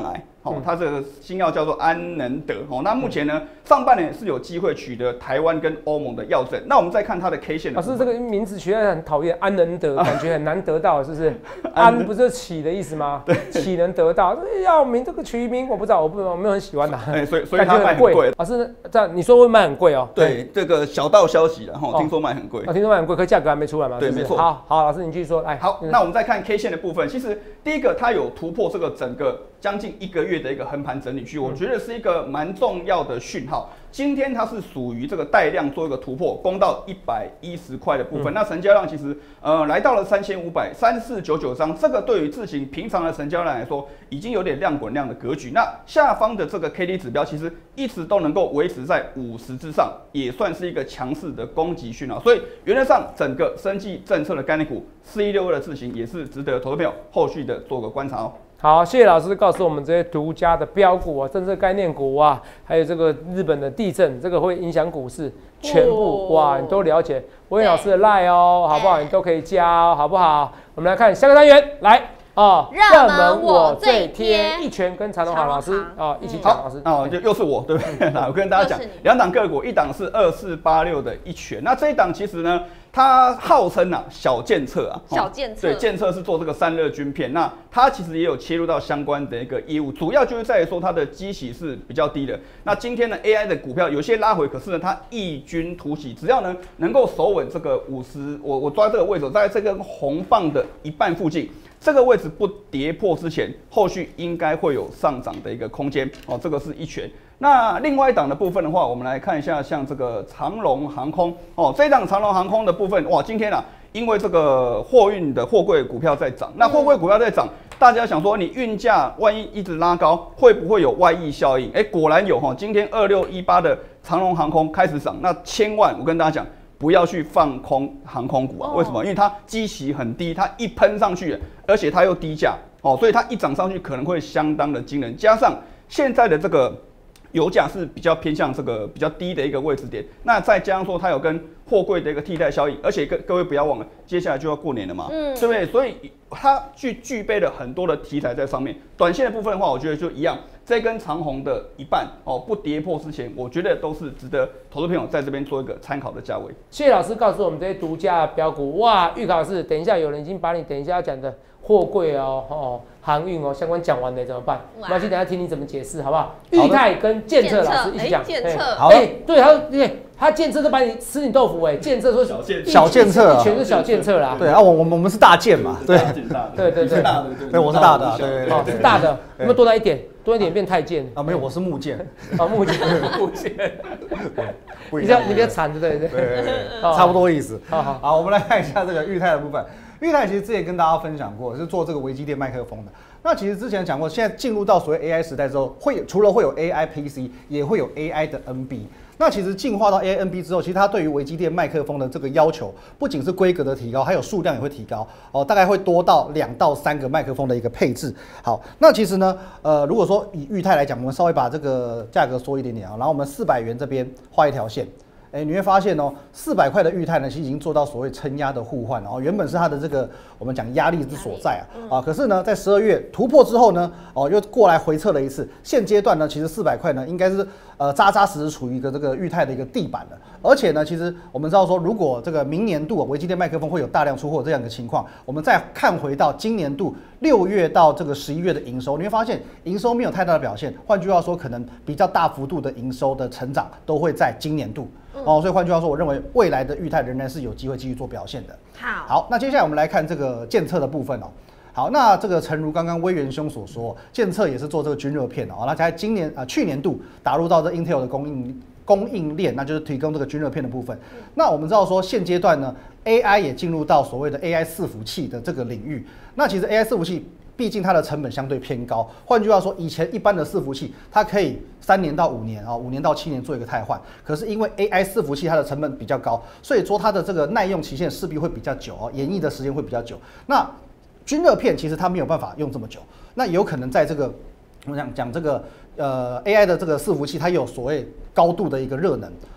哦，它这个新药叫做安能德哦。那目前呢，上半年是有机会取得台湾跟欧盟的药证。那我们再看它的 K 线的。 老师这个名字取得很讨厌，安能德，感觉很难得到，是不是？安不是起的意思吗？对，起能得到，这药名这个取名我不知道，我不我没有很喜欢它。 哎，所以所以它卖很贵。 老师，这样你说会卖很贵哦？ 对，这个小道消息了哈，听说卖很贵。 啊，听说卖很贵，可价格还没出来嘛？ 对，没错。 好，好，老师你继续说。哎， 好，那我们再看 K 线的部分，其实第一个它有突破这个整个将近一个月的一个横盘整理区，我觉得是一个蛮重要的讯号。今天它是属于这个带量做一个突破，攻到一百一十块的部分，嗯、那成交量其实呃来到了三千五百三四九九张，这个对于自行平常的成交量来说，已经有点量滚量的格局。那下方的这个 K D 指标其实一直都能够维持在五十之上，也算是一个强势的攻击讯号。所以原则上，整个生技政策的概念股四一六二的自行也是值得投资朋友后续的做个观察哦。 好，谢谢老师告诉我们这些独家的标股啊、政策概念股啊，还有这个日本的地震，这个会影响股市，全部、哦、哇，你都了解。威廉老师的 LINE 哦，好不好？你都可以加哦，好不好？我们来看下个单元，来啊， 热门我最贴， 一拳跟长荣航老师啊一起讲，老师哦，就又是我，对不对？来，我跟大家讲，两档个股，一档是二四八六的一拳，那这一档其实呢。它号称啊小建策啊， 小建策、 哦、对，建策是做这个散热晶片，那它其实也有切入到相关的一个业务，主要就是在于说它的基期是比较低的。那今天呢 A I 的股票有些拉回，可是呢它异军突起，只要呢能够守稳这个五十，我我抓这个位置，在这根红棒的一半附近。这个位置不跌破之前，后续应该会有上涨的一个空间哦。这个是一拳。那另外一档的部分的话，我们来看一下，像这个长荣航空哦，这一档长荣航空的部分，哇，今天啊，因为这个货运的货柜股票在涨，那货柜股票在涨，大家想说你运价万一一直拉高，会不会有外溢效应？哎，果然有哈，今天二六一八的长荣航空开始涨，那千万我跟大家讲。不要去放空航空股啊！为什么？因为它基期很低，它一喷上去，而且它又低价哦，所以它一涨上去可能会相当的惊人。加上现在的这个油价是比较偏向这个比较低的一个位置点，那再加上说它有跟货柜的一个替代效应，而且各各位不要忘了，接下来就要过年了嘛，嗯，对不对？所以它具具备了很多的题材在上面。短线的部分的话，我觉得就一样。这根长红的一半哦，不跌破之前，我觉得都是值得投资朋友在这边做一个参考的价位。 谢谢老师告诉我们这些独家标股。哇，预考是等一下有人已经把你等一下要讲的货柜哦、哦航运哦相关讲完了怎么办？马上等一下听你怎么解释好不好？裕泰跟建策老师一起讲。 建策， 好，哎，对，他对他建策都把你吃你豆腐哎，建策说小建策， 全是小建策啦。 对啊，我我我们是大建嘛，对对对对， 对，我是大的，对对对，是大的，有没有多带一点？多一点变太监啊？没有，我是木剑啊，木剑木剑，你比较你比较惨，对对对对，差不多意思。 好好好，我们来看一下这个裕泰的部分。裕泰其实之前跟大家分享过，是做这个微机电麦克风的。那其实之前讲过，现在进入到所谓 A I 时代之后，会除了会有 A I P C， 也会有 A I 的 N B。那其实进化到 A I N B 之后，其实它对于微机电麦克风的这个要求，不仅是规格的提高，还有数量也会提高哦，大概会多到两到三个麦克风的一个配置。好，那其实呢，呃，如果说以裕泰来讲，我们稍微把这个价格缩一点点啊，然后我们四百元这边画一条线。哎，你会发现哦，四百块的裕泰呢，其实已经做到所谓撑压的互换了哦。原本是它的这个我们讲压力之所在啊，啊，可是呢，在十二月突破之后呢，哦，又过来回测了一次。现阶段呢，其实四百块呢，应该是呃扎扎实实处于一个这个裕泰的一个地板了。而且呢，其实我们知道说，如果这个明年度微机电麦克风会有大量出货这样一个情况，我们再看回到今年度六月到这个十一月的营收，你会发现营收没有太大的表现。换句话说，可能比较大幅度的营收的成长都会在今年度。哦，所以换句话说，我认为未来的裕泰仍然是有机会继续做表现的。 好， 好，那接下来我们来看这个建策的部分哦。好，那这个诚如刚刚威元兄所说，建策也是做这个均热片哦，那在今年啊、呃、去年度打入到这 Intel 的供应供应链，那就是提供这个均热片的部分。那我们知道说现阶段呢 ，A I 也进入到所谓的 A I 伺服器的这个领域。那其实 A I 伺服器毕竟它的成本相对偏高，换句话说，以前一般的伺服器它可以三年到五年啊，五年到七年做一个汰换。可是因为 A I 伺服器它的成本比较高，所以说它的这个耐用期限势必会比较久哦，演绎的时间会比较久。那均热片其实它没有办法用这么久，那有可能在这个我们讲讲这个呃 A I 的这个伺服器，它有所谓高度的一个热能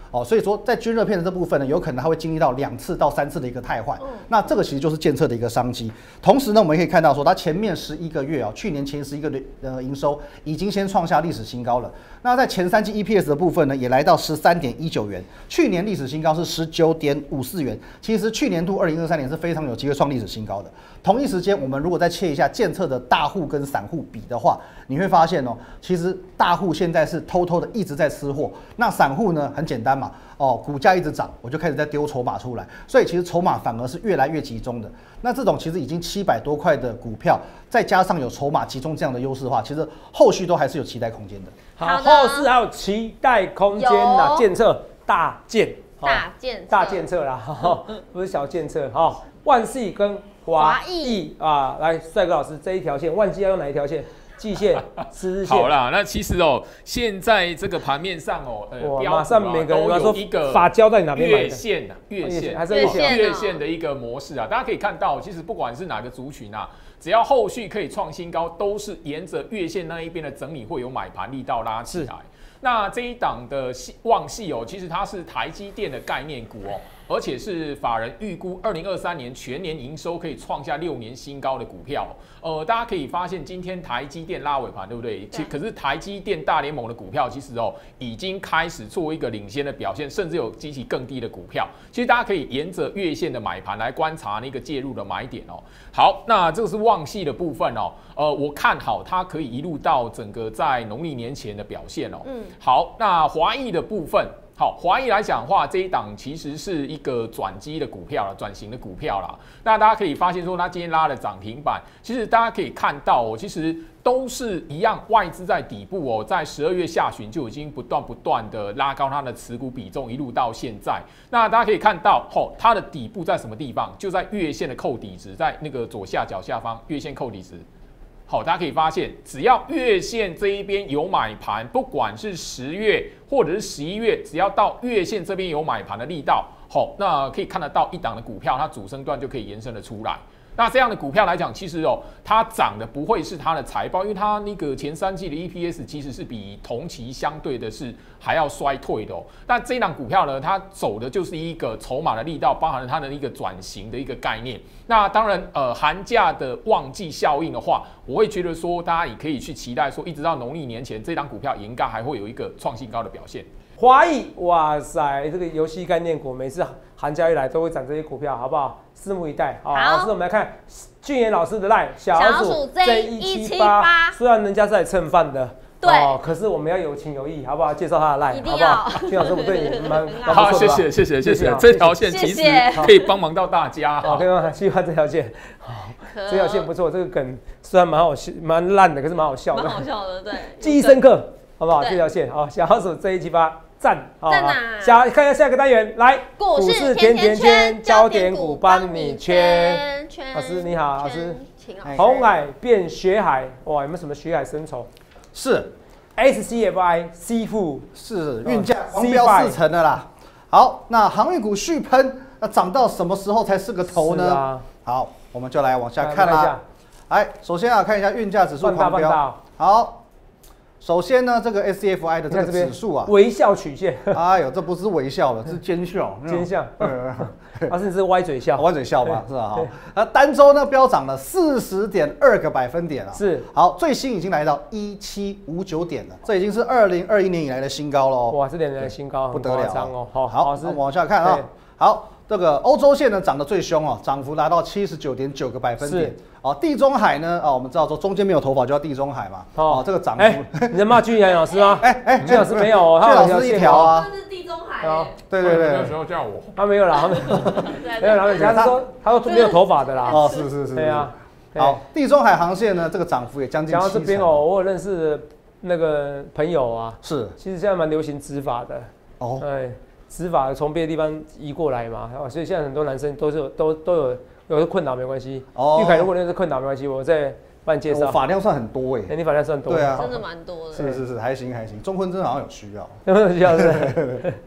哦，所以说在均热片的这部分呢，有可能它会经历到两次到三次的一个汰换，那这个其实就是监测的一个商机。同时呢，我们也可以看到说，它前面十一个月哦，去年前十一个月呃营收已经先创下历史新高了。那在前三季 E P S 的部分呢，也来到十三点一九元，去年历史新高是十九点五四元。其实去年度二零二三年是非常有机会创历史新高的。同一时间，我们如果再切一下监测的大户跟散户比的话，你会发现哦，其实大户现在是偷偷的一直在吃货，那散户呢很简单嘛，哦，股价一直涨，我就开始在丢筹码出来，所以其实筹码反而是越来越集中的。那这种其实已经七百多块的股票，再加上有筹码集中这样的优势的话，其实后续都还是有期待空间的。 好，后市还有期待空间呐，监测大监， 大监大监测啦，不是小监测哈。万细跟华裔啊，来，帅哥老师这一条线，万细要用哪一条线？季线、十日线。 好啦，那其实哦，现在这个盘面上哦，呃， 马上每个人都有一个发胶在哪边买的？ 月线啊，月线还是月线？ 月线的一个模式啊，大家可以看到，其实不管是哪个族群啊，只要后续可以创新高，都是沿着月线那一边的整理会有买盘力道拉起来。那这一档的旺系哦，其实它是台积电的概念股哦，而且是法人预估二零二三年全年营收可以创下六年新高的股票。呃，大家可以发现今天台积电拉尾盘，对不对？其可是台积电大联盟的股票其实哦已经开始做一个领先的表现，甚至有激起更低的股票。其实大家可以沿着月线的买盘来观察那个介入的买点哦。好，那这个是旺系的部分哦。呃，我看好它可以一路到整个在农历年前的表现哦。嗯。好，那华裔的部分，好，华裔来讲的话，这一档其实是一个转机的股票了，转型的股票啦。那大家可以发现说，它今天拉了涨停板，其实大家可以看到哦，其实都是一样，外资在底部哦，在十二月下旬就已经不断不断的拉高它的持股比重，一路到现在。那大家可以看到，哦，它的底部在什么地方？就在月线的扣底值，在那个左下角下方，月线扣底值。好，大家可以发现，只要月线这一边有买盘，不管是十月或者是十一月，只要到月线这边有买盘的力道，好，那可以看得到一档的股票，它主升段就可以延伸的出来。那这样的股票来讲，其实哦，它涨的不会是它的财报，因为它那个前三季的 E P S 其实是比同期相对的是还要衰退的哦。但这一档股票呢，它走的就是一个筹码的力道，包含了它的一个转型的一个概念。那当然，呃，寒假的旺季效应的话，我会觉得说，大家也可以去期待说，一直到农历年前，这档股票应该还会有一个创新高的表现。 华裔，哇塞，这个游戏概念股，每次寒假一来都会涨这些股票，好不好？拭目以待。好，老师，我们来看俊彦老师的 line 小老鼠 J 一七八，虽然人家是来蹭饭的。对、哦，可是我们要有情有义，好不好？介绍他的 line， 好不好？俊老师，我对你蛮好，谢谢谢谢谢谢。这条线其实可以帮忙到大家， 好，可以吗？喜欢这条线，好，这条线不错，这个梗虽然蛮好笑、蛮烂的，可是蛮好笑的， 蛮好笑的，对， 记忆深刻，好不好？这条线，好，小老鼠 J 一七八。赞，赞啊！下看一下下一个单元，来， 股市甜甜圈，焦点股帮你圈。 老师你好，老师，红海变血海，哇，有没有什么血海深仇？ 是 S C F I 吸附， 是运价狂飙四成的啦。好，那航运股续喷，那涨到什么时候才是个头呢？啊、好，我们就来往下看啦。来，首先啊，看一下运价指数狂飙，好。首先呢，这个 S C F I 的这个指数啊， 微笑曲线。 哎呦，这不是微笑了，是奸笑。 奸笑，而是是歪嘴笑， 歪嘴笑吧，是吧？好，那单周呢飙涨了四十点二个百分点啊。 是。 好，最新已经来到一七五九点了，这已经是二零二一年以来的新高喽。 哇，这两年的新高， 不得了哦。好， 好，那往下看啊。好。这个欧洲线呢涨得最凶哦，涨幅达到七十九点九个百分点。哦，地中海呢，哦，我们知道说中间没有头发就叫地中海嘛。哦，这个涨幅， 你在骂俊彦老师吗？哎哎，俊老师没有哦， 俊老师一条啊。 这是地中海。 对对对。 那时候叫我。 他没有啦，他没有，没有啦，人家说他说没有头发的啦。 哦，是是是。 对啊。 好，地中海航线呢，这个涨幅也将近。 讲到这边哦，我有认识那个朋友啊， 是， 其实现在蛮流行植发的。哦。对。执法从别的地方移过来嘛，所以现在很多男生都是有都都有有困扰没关系。哦，玉凯如果那是困扰没关系，我再帮你介绍。 我发量算很多哎， 哎，你发量算多， 对啊，真的蛮多的。 是是是，还行还行，中婚真的好像有需要， 有需要是。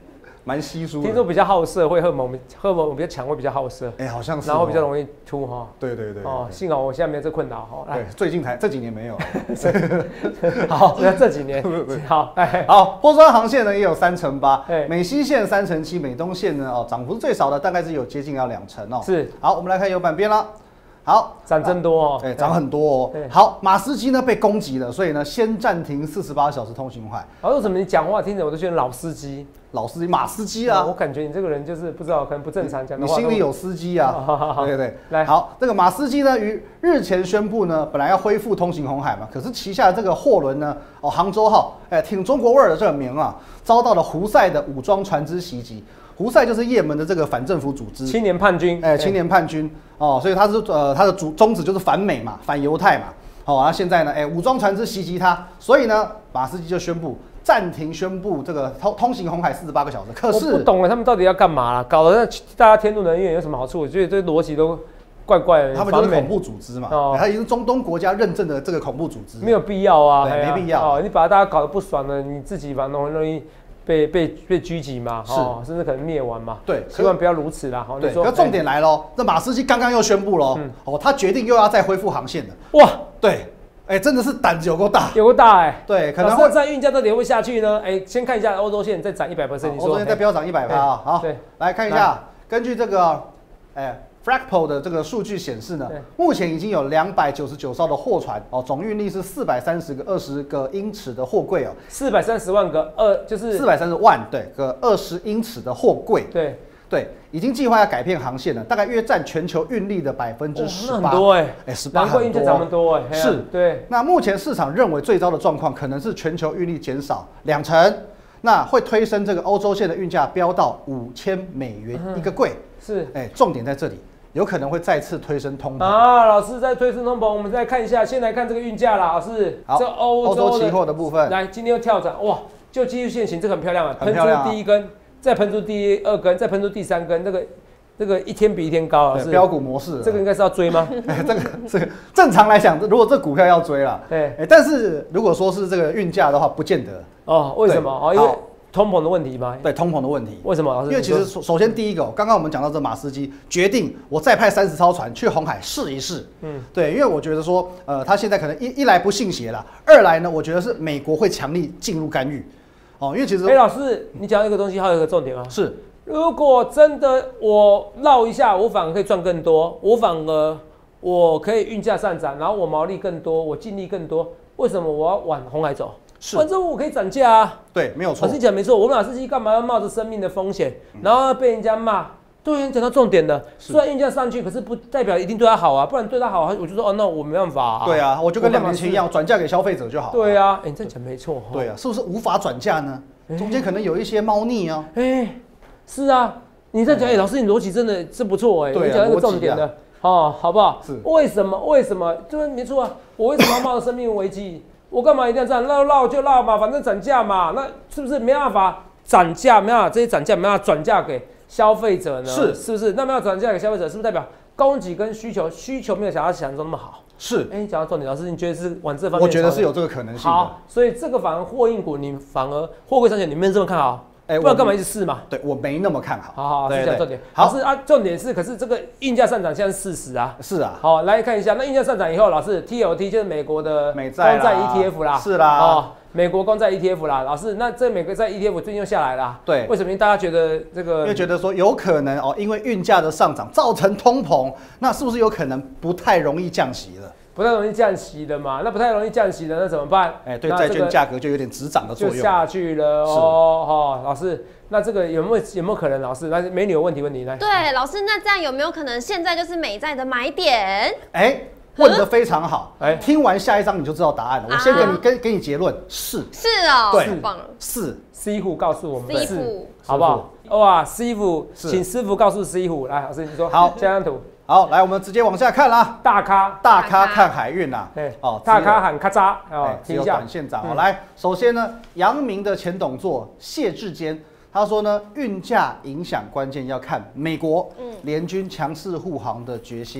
蛮稀疏。 听说比较好色，会荷尔蒙荷尔蒙比较强，会比较好色。 哎，好像是。 然后比较容易秃哈。 对对对。 哦，幸好我现在没有这困扰哈。 对，最近才这几年没有。 好，那这几年好，哎， 好，波川航线呢也有三成八，美西线三成七，美东线呢哦涨幅最少的大概是有接近要两成哦。 是。 好，我们来看右半边啦。好， 涨真多哦， 对，涨很多哦。好，马士基呢被攻击了，所以呢先暂停四十八小时通行海。 啊，为什么你讲话听着我都觉得老司机？ 老司机，马司机啊！ 我感觉你这个人就是不知道，可能不正常讲的话。 你心里有司机啊？对对对， 来， 好，这个马司机呢于日前宣布呢，本来要恢复通行红海嘛，可是旗下的这个货轮呢，哦，杭州号，哎，挺中国味儿的这个名啊，遭到了胡塞的武装船只袭击。胡塞就是也门的这个反政府组织， 青年叛军， 哎，青年叛军哦，所以他是呃他的主宗旨就是反美嘛，反犹太嘛，好、哦，那现在呢，哎，武装船只袭击他，所以呢，马士基就宣布暂停宣布这个通通行红海四十八个小时。可是我不懂了，他们到底要干嘛啦？搞得那大家天怒人怨有什么好处？我觉得这逻辑都怪怪的。 他们就是恐怖组织嘛，哦、他已经是中东国家认证的这个恐怖组织， 没有必要啊， 对，没必要。 哦，你把大家搞得不爽了，你自己反正很容易。被被被狙击嘛，是、哦，甚至可能灭亡嘛。 对， 希望不要如此啦。好， 对。可重点来喽，这马士基刚刚又宣布喽，嗯、哦，他决定又要再恢复航线了。哇，对，哎，真的是胆子有够大， 有够大哎、欸。 对，可能会在运价到底会下去呢？哎，先看一下欧洲线再涨一百 percent， 欧洲线再飙涨一百趴啊。好，对，来看一下，根据这个，哎。Fractal 的这个数据显示呢，目前已经有两百九十九艘的货船哦，总运力是四百三十个二十个英尺的货柜哦， 四百三十万个二就是四百三十万对个二十英尺的货柜， 对对，已经计划要改变航线了，大概约占全球运力的百分之十八， 很多哎， 哎十八， 难怪运价涨那么多哎， 是， 对。 那目前市场认为最糟的状况可能是全球运力减少两成，那会推升这个欧洲线的运价飙到五千美元一个柜， 是， 哎，重点在这里。有可能会再次推升通膨啊！老师在推升通膨，我们再看一下，先来看这个运价啦。老师， 好， 这欧洲期货的部分， 来，今天又跳涨，哇！就技术线型，这个很漂亮啊，喷出第一根，再喷出第二根，再喷出第三根，这个这个一天比一天高啊，是标股模式， 这个应该是要追吗？ 这个这个正常来讲，如果这股票要追啦， 对， 但是如果说是这个运价的话，不见得哦。为什么？哦，因为通膨的问题吗？ 对，通膨的问题。 为什么？ 因为其实首先第一个，刚刚我们讲到这马士基决定，我再派三十艘船去红海试一试。嗯，对，因为我觉得说，呃，他现在可能一一来不信邪啦，二来呢，我觉得是美国会强力进入干预。哦，因为其实， 哎，老师，你讲一个东西，还有一个重点啊， 是， 如果真的我绕一下，我反而可以赚更多，我反而我可以运价上涨，然后我毛利更多，我净利更多，为什么我要往红海走？反正我可以涨价啊， 对，没有错。 老师讲没错，我们马士基干嘛要冒着生命的风险，然后被人家骂？对，讲到重点的，虽然运价上去，可是不代表一定对他好啊，不然对他好，我就说哦，那我没办法啊。 对啊，我就跟两年前一样，转嫁给消费者就好。 对啊，哎，你这讲没错。 对啊，是不是无法转嫁呢？中间可能有一些猫腻啊。 哎，是啊，你在讲，哎，老师，你逻辑真的是不错哎，你讲一个重点的哦，好不好？是。为什么？为什么？就是没错啊，我为什么要冒着生命危机？我干嘛一定要这样绕绕就绕嘛，反正涨价嘛，那是不是没办法涨价？没办法，这些涨价没办法转嫁给消费者呢？是，是不是？那没有转嫁给消费者，是不是代表供给跟需求需求没有想要想象中那么好？是。哎、欸，讲到重点，老师，你觉得是往这方面？ 我觉得是有这个可能性的。 好，所以这个反而货运股，你反而货柜三险，你没这么看好？哎、欸，不然干嘛一直试嘛？ 对，我没那么看好。 好好，是讲重点。好，是啊，重点是，可是这个运价上涨现在是事实啊。 是啊。 好，来看一下，那运价上涨以后，老师 T L T 就是美国的美债公债 E T F 啦。 是啦。 哦，美国公债 E T F 啦，老师，那这美国债 E T F 最近又下来啦。 对。 为什么大家觉得这个？ 因为觉得说有可能哦，因为运价的上涨造成通膨，那是不是有可能不太容易降息了？ 不太容易降息的嘛，那不太容易降息的，那怎么办？ 哎、欸，对，债券价格就有点止涨的作用， 就下去了哦。哦，老师，那这个有没有有没有可能？老师，那美女有问题问题来。 对，老师，那这样有没有可能现在就是美债的买点？ 哎、欸，问得非常好。哎、欸，听完下一章你就知道答案了。我先给你给给你结论，是是哦， 对， 太棒了， 是。 师傅告诉我们， 师傅， 好不好？哇，师傅，请师傅告诉师傅，来，老师你说。 好， 这张图。 好，来，我们直接往下看啦。 大咖， 大咖看海运啦。 对，哦，大咖喊咔嚓，哦， 只有短线涨。好，来，首先呢，阳明的前董座谢志坚，他说呢，运价影响关键要看美国联军强势护航的决心，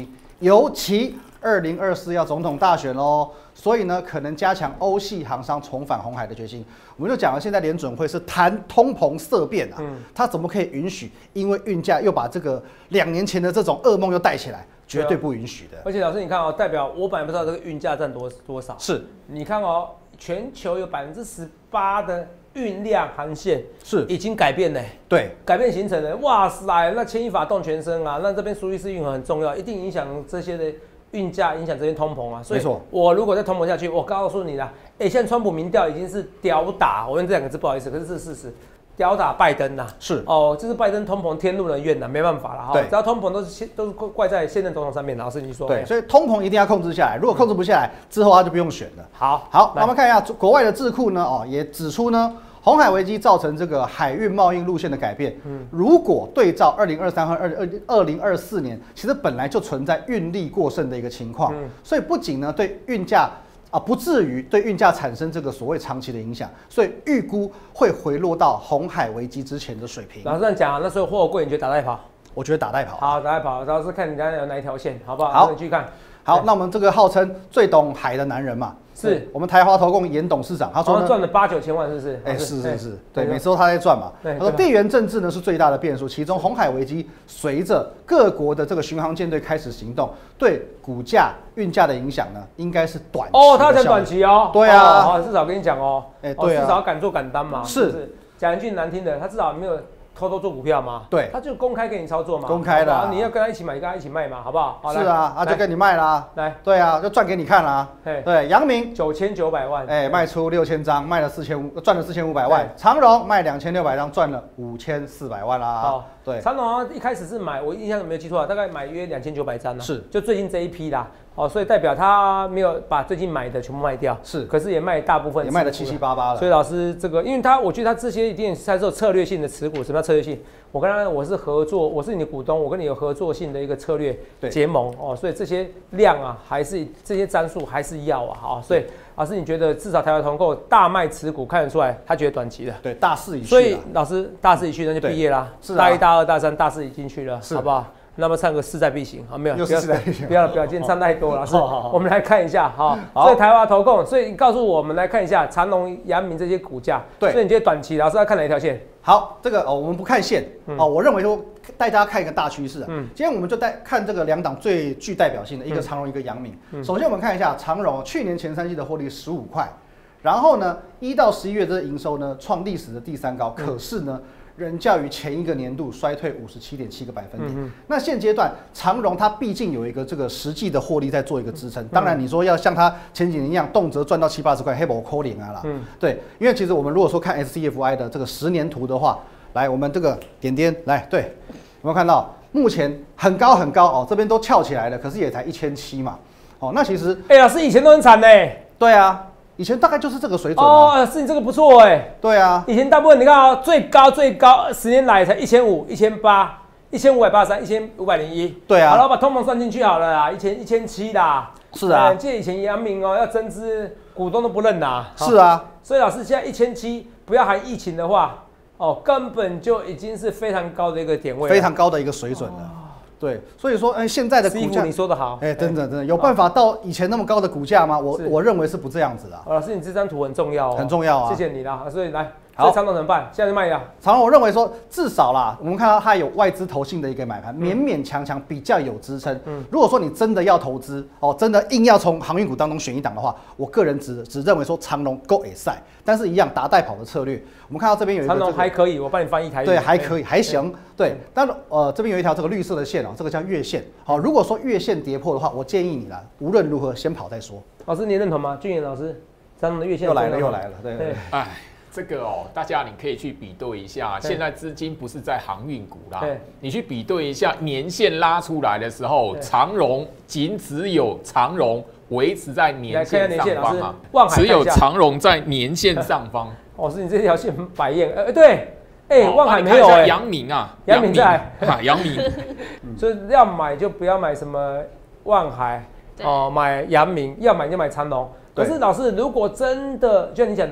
尤其二零二四要总统大选喽，所以呢，可能加强欧系航商重返红海的决心。我们就讲了，现在联准会是谈通膨色变啊，嗯，他怎么可以允许？因为运价又把这个两年前的这种噩梦又带起来，绝对不允许的。 而且老师，你看哦，代表我本来不知道这个运价占多多少， 是， 你看哦，全球有百分之十八的运量航线是已经改变了， 对， 改变形成了。哇塞，那牵一发动全身啊，那这边苏伊士运河很重要，一定影响这些的。运价影响这边通膨啊，所以我如果再通膨下去，我告诉你啦，哎、欸，现在川普民调已经是屌打，我用这两个字不好意思，可是是事实，屌打拜登呐， 是哦，就是拜登通膨天怒人怨呐，没办法了哈，只要通膨都是都是怪在现任总统上面，老师你说对，所以通膨一定要控制下来，如果控制不下来，之后他就不用选了。 好， 好，那我们看一下国外的智库呢，哦，也指出呢。红海危机造成这个海运贸易路线的改变。嗯，如果对照二零二三和二二二零二四年，其实本来就存在运力过剩的一个情况。嗯，所以不仅呢对运价啊不至于对运价产生这个所谓长期的影响，所以预估会回落到红海危机之前的水平。 老师这样讲啊，那时候货柜你觉得打带跑？ 我觉得打带跑。 好，打带跑，然后是看你家有哪一条线，好不好？ 好， 你继续看。 好，那我们这个号称最懂海的男人嘛。是我们台华投控严董事长，他说赚了八九千万，是不是？ 哎，是是是，对，每次都他在赚嘛。他说地缘政治呢是最大的变数，其中红海危机随着各国的这个巡航舰队开始行动，对股价、运价的影响呢，应该是短期哦，他讲短期哦， 对啊， 哦，至少跟你讲哦， 哎，对啊， 至少敢做敢当嘛， 是。 讲一句难听的，他至少没有偷偷做股票嘛， 对， 他就公开给你操作嘛， 公开的， 你要跟他一起买，跟他一起卖嘛，好不好？ 是啊，他就跟你卖啦， 来， 对啊，就赚给你看啦，对，阳明九千九百万， 哎，卖出六千张，卖了四千五，赚了四千五百万，长荣卖两千六百张，赚了五千四百万啦，好，对， 长荣一开始是买，我印象没有记错啊，大概买约两千九百张啊， 是， 就最近这一批啦。哦，所以代表他没有把最近买的全部卖掉， 是， 可是也卖大部分， 也卖的七七八八了。 所以老师这个，因为他我觉得他这些一定是他是有策略性的持股，什么叫策略性？我跟他我是合作，我是你的股东，我跟你有合作性的一个策略结盟哦，所以这些量啊，还是这些战术还是要啊，好，所以老师你觉得至少台湾同购大卖持股看得出来，他觉得短期的， 对，大势已去， 所以老师大势已去，那就毕业啦， 是大一、大二、大三，大势已经去了，好不好？那么唱个势在必行啊，没有， 不要不要了，不要，今天唱太多了。是，我们来看一下哈。所以台华投控，所以你告诉我们来看一下长荣、阳明这些股价。 对， 所以你觉得短期老师要看哪一条线？ 好，这个哦，我们不看线哦，我认为说带大家看一个大趋势啊。嗯，今天我们就带看这个两档最具代表性的，一个长荣，一个阳明。首先我们看一下长荣，去年前三季的获利十五块，然后呢，一到十一月这营收呢创历史的第三高，可是呢。仍较于前一个年度衰退五十七点七个百分点。嗯、那现阶段长荣它毕竟有一个这个实际的获利在做一个支撑。当然你说要像它前几年一样动辄赚到七八十块，黑宝扣零啊啦。嗯，对，因为其实我们如果说看 S C F I 的这个十年图的话，来我们这个点点来，对，有没有看到？目前很高很高哦，这边都翘起来了，可是也才一千七嘛。哦，那其实， 哎、欸，老师以前都很惨呢。 对啊。以前大概就是这个水准、啊、 哦，是你这个不错哎、欸。 对啊， 以前大部分你看啊、喔，最高最高十年来才一千五、一千八、一千五百八十三、一千五百零一。 对啊， 好了，我把通膨算进去好了啦，一千一千七啦。 是啊， 记得以前阳明哦、喔、要增资，股东都不认呐。 是啊， 所以老师现在一千七，不要含疫情的话，哦、喔，根本就已经是非常高的一个点位， 非常高的一个水准了。哦对，所以说，哎，现在的股价， 你说的好， 哎，真的真的有办法到以前那么高的股价吗？我我认为是不这样子的。 老师，你这张图很重要哦， 很重要啊， 谢谢你啦。所以来，好，长荣怎么办？现在就卖掉。 长荣，我认为说至少啦，我们看到它有外资投信的一个买盘，勉勉强强比较有支撑。嗯，如果说你真的要投资哦，真的硬要从航运股当中选一档的话，我个人只只认为说长荣够也赛，但是一样打带跑的策略。我们看到这边有一个、 这个、长荣还可以，我帮你翻译台语。 对，还可以，还行。对，但是呃这边有一条这个绿色的线哦，这个叫月线。好，如果说月线跌破的话，我建议你啦，无论如何先跑再说。 老师，你认同吗？俊彦老师，长荣的月线又来了，又来了。对对。 哎，这个哦，大家你可以去比对一下，现在资金不是在航运股啦，你去比对一下年线拉出来的时候，长荣仅只有长荣维持在年线上方啊，只有长荣在年线上方。 哦，是你这条线百艳，呃，对，哎、欸，万海没有哎、欸， 阳明啊， 阳明在， 阳明， 所以要买就不要买什么万海哦，买阳明，要买就买长荣。可是老师，如果真的就像你讲的，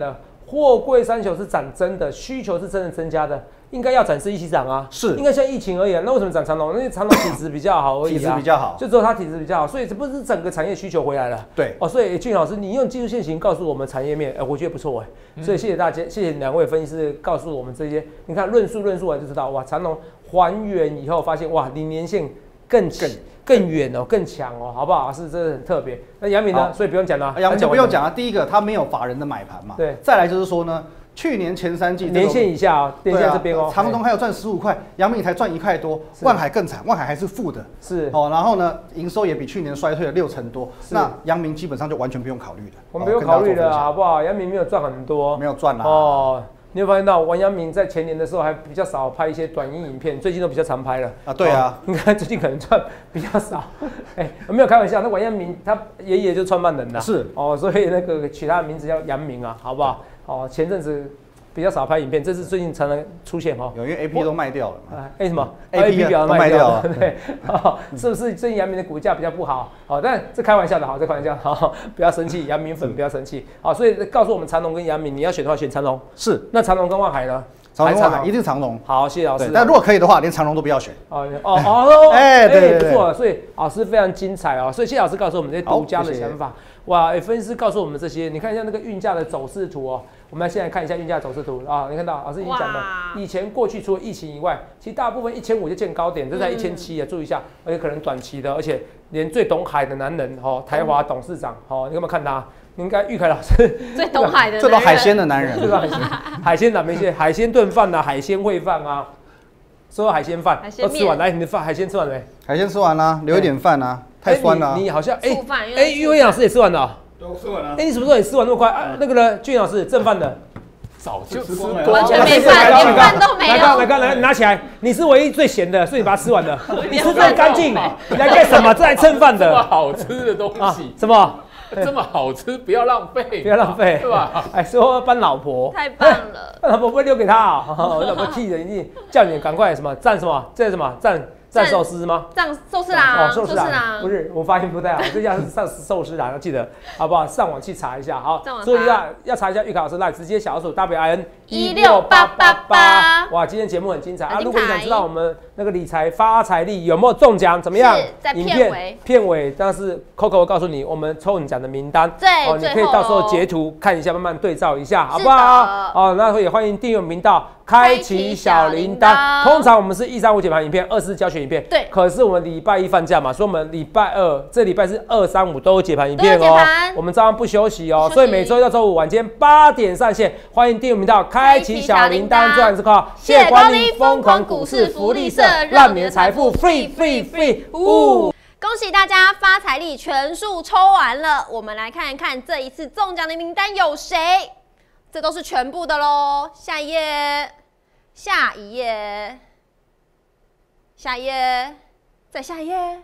货柜三雄是涨真的，需求是真的增加的。应该要涨是一起涨啊， 是应该像疫情而已啊。那为什么涨长荣？因为长荣体质比较好而已啊， 体质比较好， 就只有它体质比较好，所以这不是整个产业需求回来了。 对哦，所以俊老师，你用技术线型告诉我们产业面，哎，我觉得不错哎。嗯、所以谢谢大家，谢谢两位分析师告诉我们这些。你看论述论述完就知道，哇，长荣还原以后发现，哇，离年线更更更远哦，更强哦，好不好？是真的很特别。那阳明呢？所以不用讲了， 阳明就不用讲了。第一个，它没有法人的买盘嘛。 对。 再来就是说呢。去年前三季年线以下啊，年线这边哦， 长荣还有赚十五块，阳明才赚一块多，万海更惨，万海还是负的， 是哦，然后呢，营收也比去年衰退了六成多，那阳明基本上就完全不用考虑的， 我们不用考虑的好不好？阳明没有赚很多， 没有赚啦， 哦，你有发现到王阳明在前年的时候还比较少拍一些短音影片，最近都比较常拍了啊，对啊， 应该最近可能赚比较少，哎，我没有开玩笑，那王阳明他爷爷就创办人的， 是哦，所以那个取他的名字叫阳明啊，好不好？哦，前阵子。比较少拍影片，这是最近才能出现哈。 有因为 A P 都卖掉了嘛？ 哎什么 ？A P 表都卖掉了， 对，是不是最近阳明的股价比较不好？好，但这开玩笑的，好，这开玩笑，好，不要生气，阳明粉不要生气。好，所以告诉我们长荣跟阳明，你要选的话选长荣。 是， 那长荣跟万海呢？ 长荣、万海一定长荣。 好，谢谢老师。 但如果可以的话，连长荣都不要选。 哦哦哦，哎， 对， 不错，所以老师非常精彩哦。所以谢谢老师告诉我们这些独家的想法。哇，分析师告诉我们这些，你看一下那个运价的走势图哦。我们来先来看一下运价走势图啊，你看到老师已经讲了，以前过去除了疫情以外，其实大部分一千五就见高点，这才一千七啊，注意一下，而且可能短期的，而且连最懂海的男人哦，台华董事长哦，你有没有看他？你应该玉凯老师最懂海的， 最懂海鲜的男人， 最懂海鲜，海鲜哪没些？海鲜炖饭啊，海鲜烩饭啊，所有海鲜饭都吃完，来你的饭海鲜吃完没？ 海鲜吃完啦，留一点饭啊，太酸了。 你好像哎哎，玉伟老师也吃完了。 都吃完了。 哎，你什么时候也吃完那么快啊？那个呢，俊老师正饭的， 早就吃光了，完全没饭，连饭都没有。 来看，来看，来拿起来，你是唯一最咸的，所以你把它吃完了。你吃最干净，你来干什么？这来蹭饭的。 这么好吃的东西， 什么？ 这么好吃，不要浪费， 不要浪费， 对吧？ 哎，说搬老婆， 太棒了， 老婆不会留给他啊！我老婆气人，一定叫你赶快什么赞什么，这是什么赞？赞寿司吗？ 赞寿司郎， 哦，寿司郎不是，我发音不太好，这家是上寿司郎，要记得好不好？上网去查一下，好，所以要要查一下玉凯老师，来直接小老鼠 W I N 一六八八八。 哇，今天节目很精彩啊！如果你想知道我们那个理财发财力有没有中奖，怎么样？ 在片尾， 片尾，但是 Coco 告诉你我们抽你奖的名单， 对， 哦，你可以到时候截图看一下，慢慢对照一下，好不好？哦，那也欢迎订阅我们频道。开启小铃铛。通常我们是一三五解盘影片，二四教学影片。 对。 可是我们礼拜一放假嘛，所以我们礼拜二这礼拜是二三五都有解盘影片哦。我们照样不休息哦，所以每周一到周五晚间八点上线，欢迎订阅频道，开启小铃铛，赚是靠。谢谢光临疯狂股市福利社，让你的财富 free free free。呜！ 恭喜大家发财力全数抽完了，我们来看一看这一次中奖的名单有谁。这都是全部的咯，下一页，下一页，下一页，再下一页，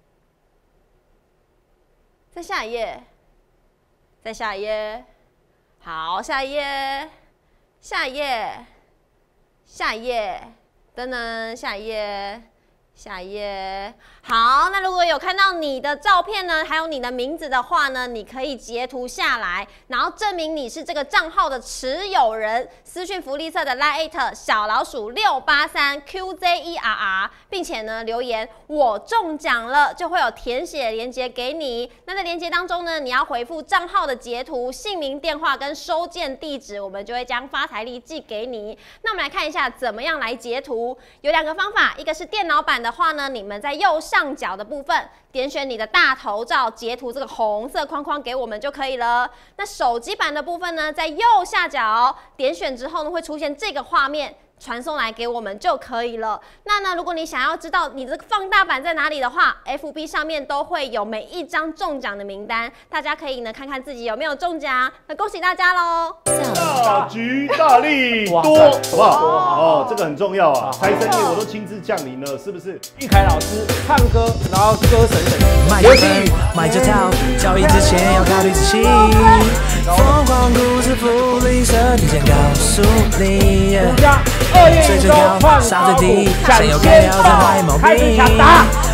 再下一页，再下一页，好，下一页，下一页，下一页，等等，下一页。下一页，好，那如果有看到你的照片呢，还有你的名字的话呢，你可以截图下来，然后证明你是这个账号的持有人，私讯福利社的 Line 小老鼠六八三 Q Z E R R， 并且呢留言我中奖了，就会有填写连结给你。那在连结当中呢，你要回复账号的截图、姓名、电话跟收件地址，我们就会将发财力寄给你。那我们来看一下怎么样来截图，有两个方法，一个是电脑版的话呢，你们在右上角的部分点选你的大头照，截图这个红色框框给我们就可以了。那手机版的部分呢，在右下角点选之后呢，会出现这个画面。传送来给我们就可以了。那呢，如果你想要知道你这个放大版在哪里的话 ，F B 上面都会有每一张中奖的名单，大家可以呢看看自己有没有中奖。那恭喜大家喽！ 大吉大利多，好不好？哦，这个很重要啊！财神爷我都亲自降临了，是不是？ 玉凯老师唱歌，然后歌神神， 买就买，买就套，交易之前要考虑仔细。疯狂股市福利社提前告诉你。 二月一周换杀最低， 抢先报，开始抢答。 疯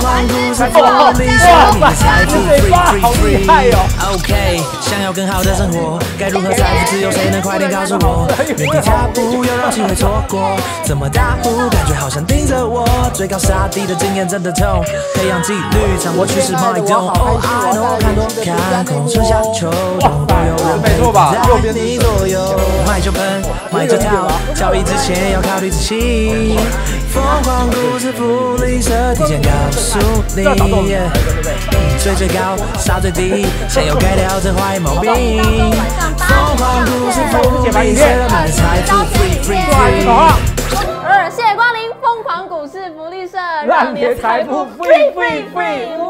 狂股市福利社，你的财富 free free free。OK， 想要更好的生活，该如何财富自由？谁能快点告诉我？原地踏步，有让机会错过。怎么打呼？感觉好像盯着我。追高杀低的经验真的痛，培养纪律，掌握趋势脉动。Oh I know， 看多看空，春夏秋冬都有人陪在你左右。买就喷，买就跳，交易之前要考虑仔细。疯狂股市福利社提前告诉你，追最高，杀最低，先要改掉这坏毛病。疯狂股市福利社，买的财富 free free free。 二，谢谢光临疯狂股市福利社， 让你的财富 free free free。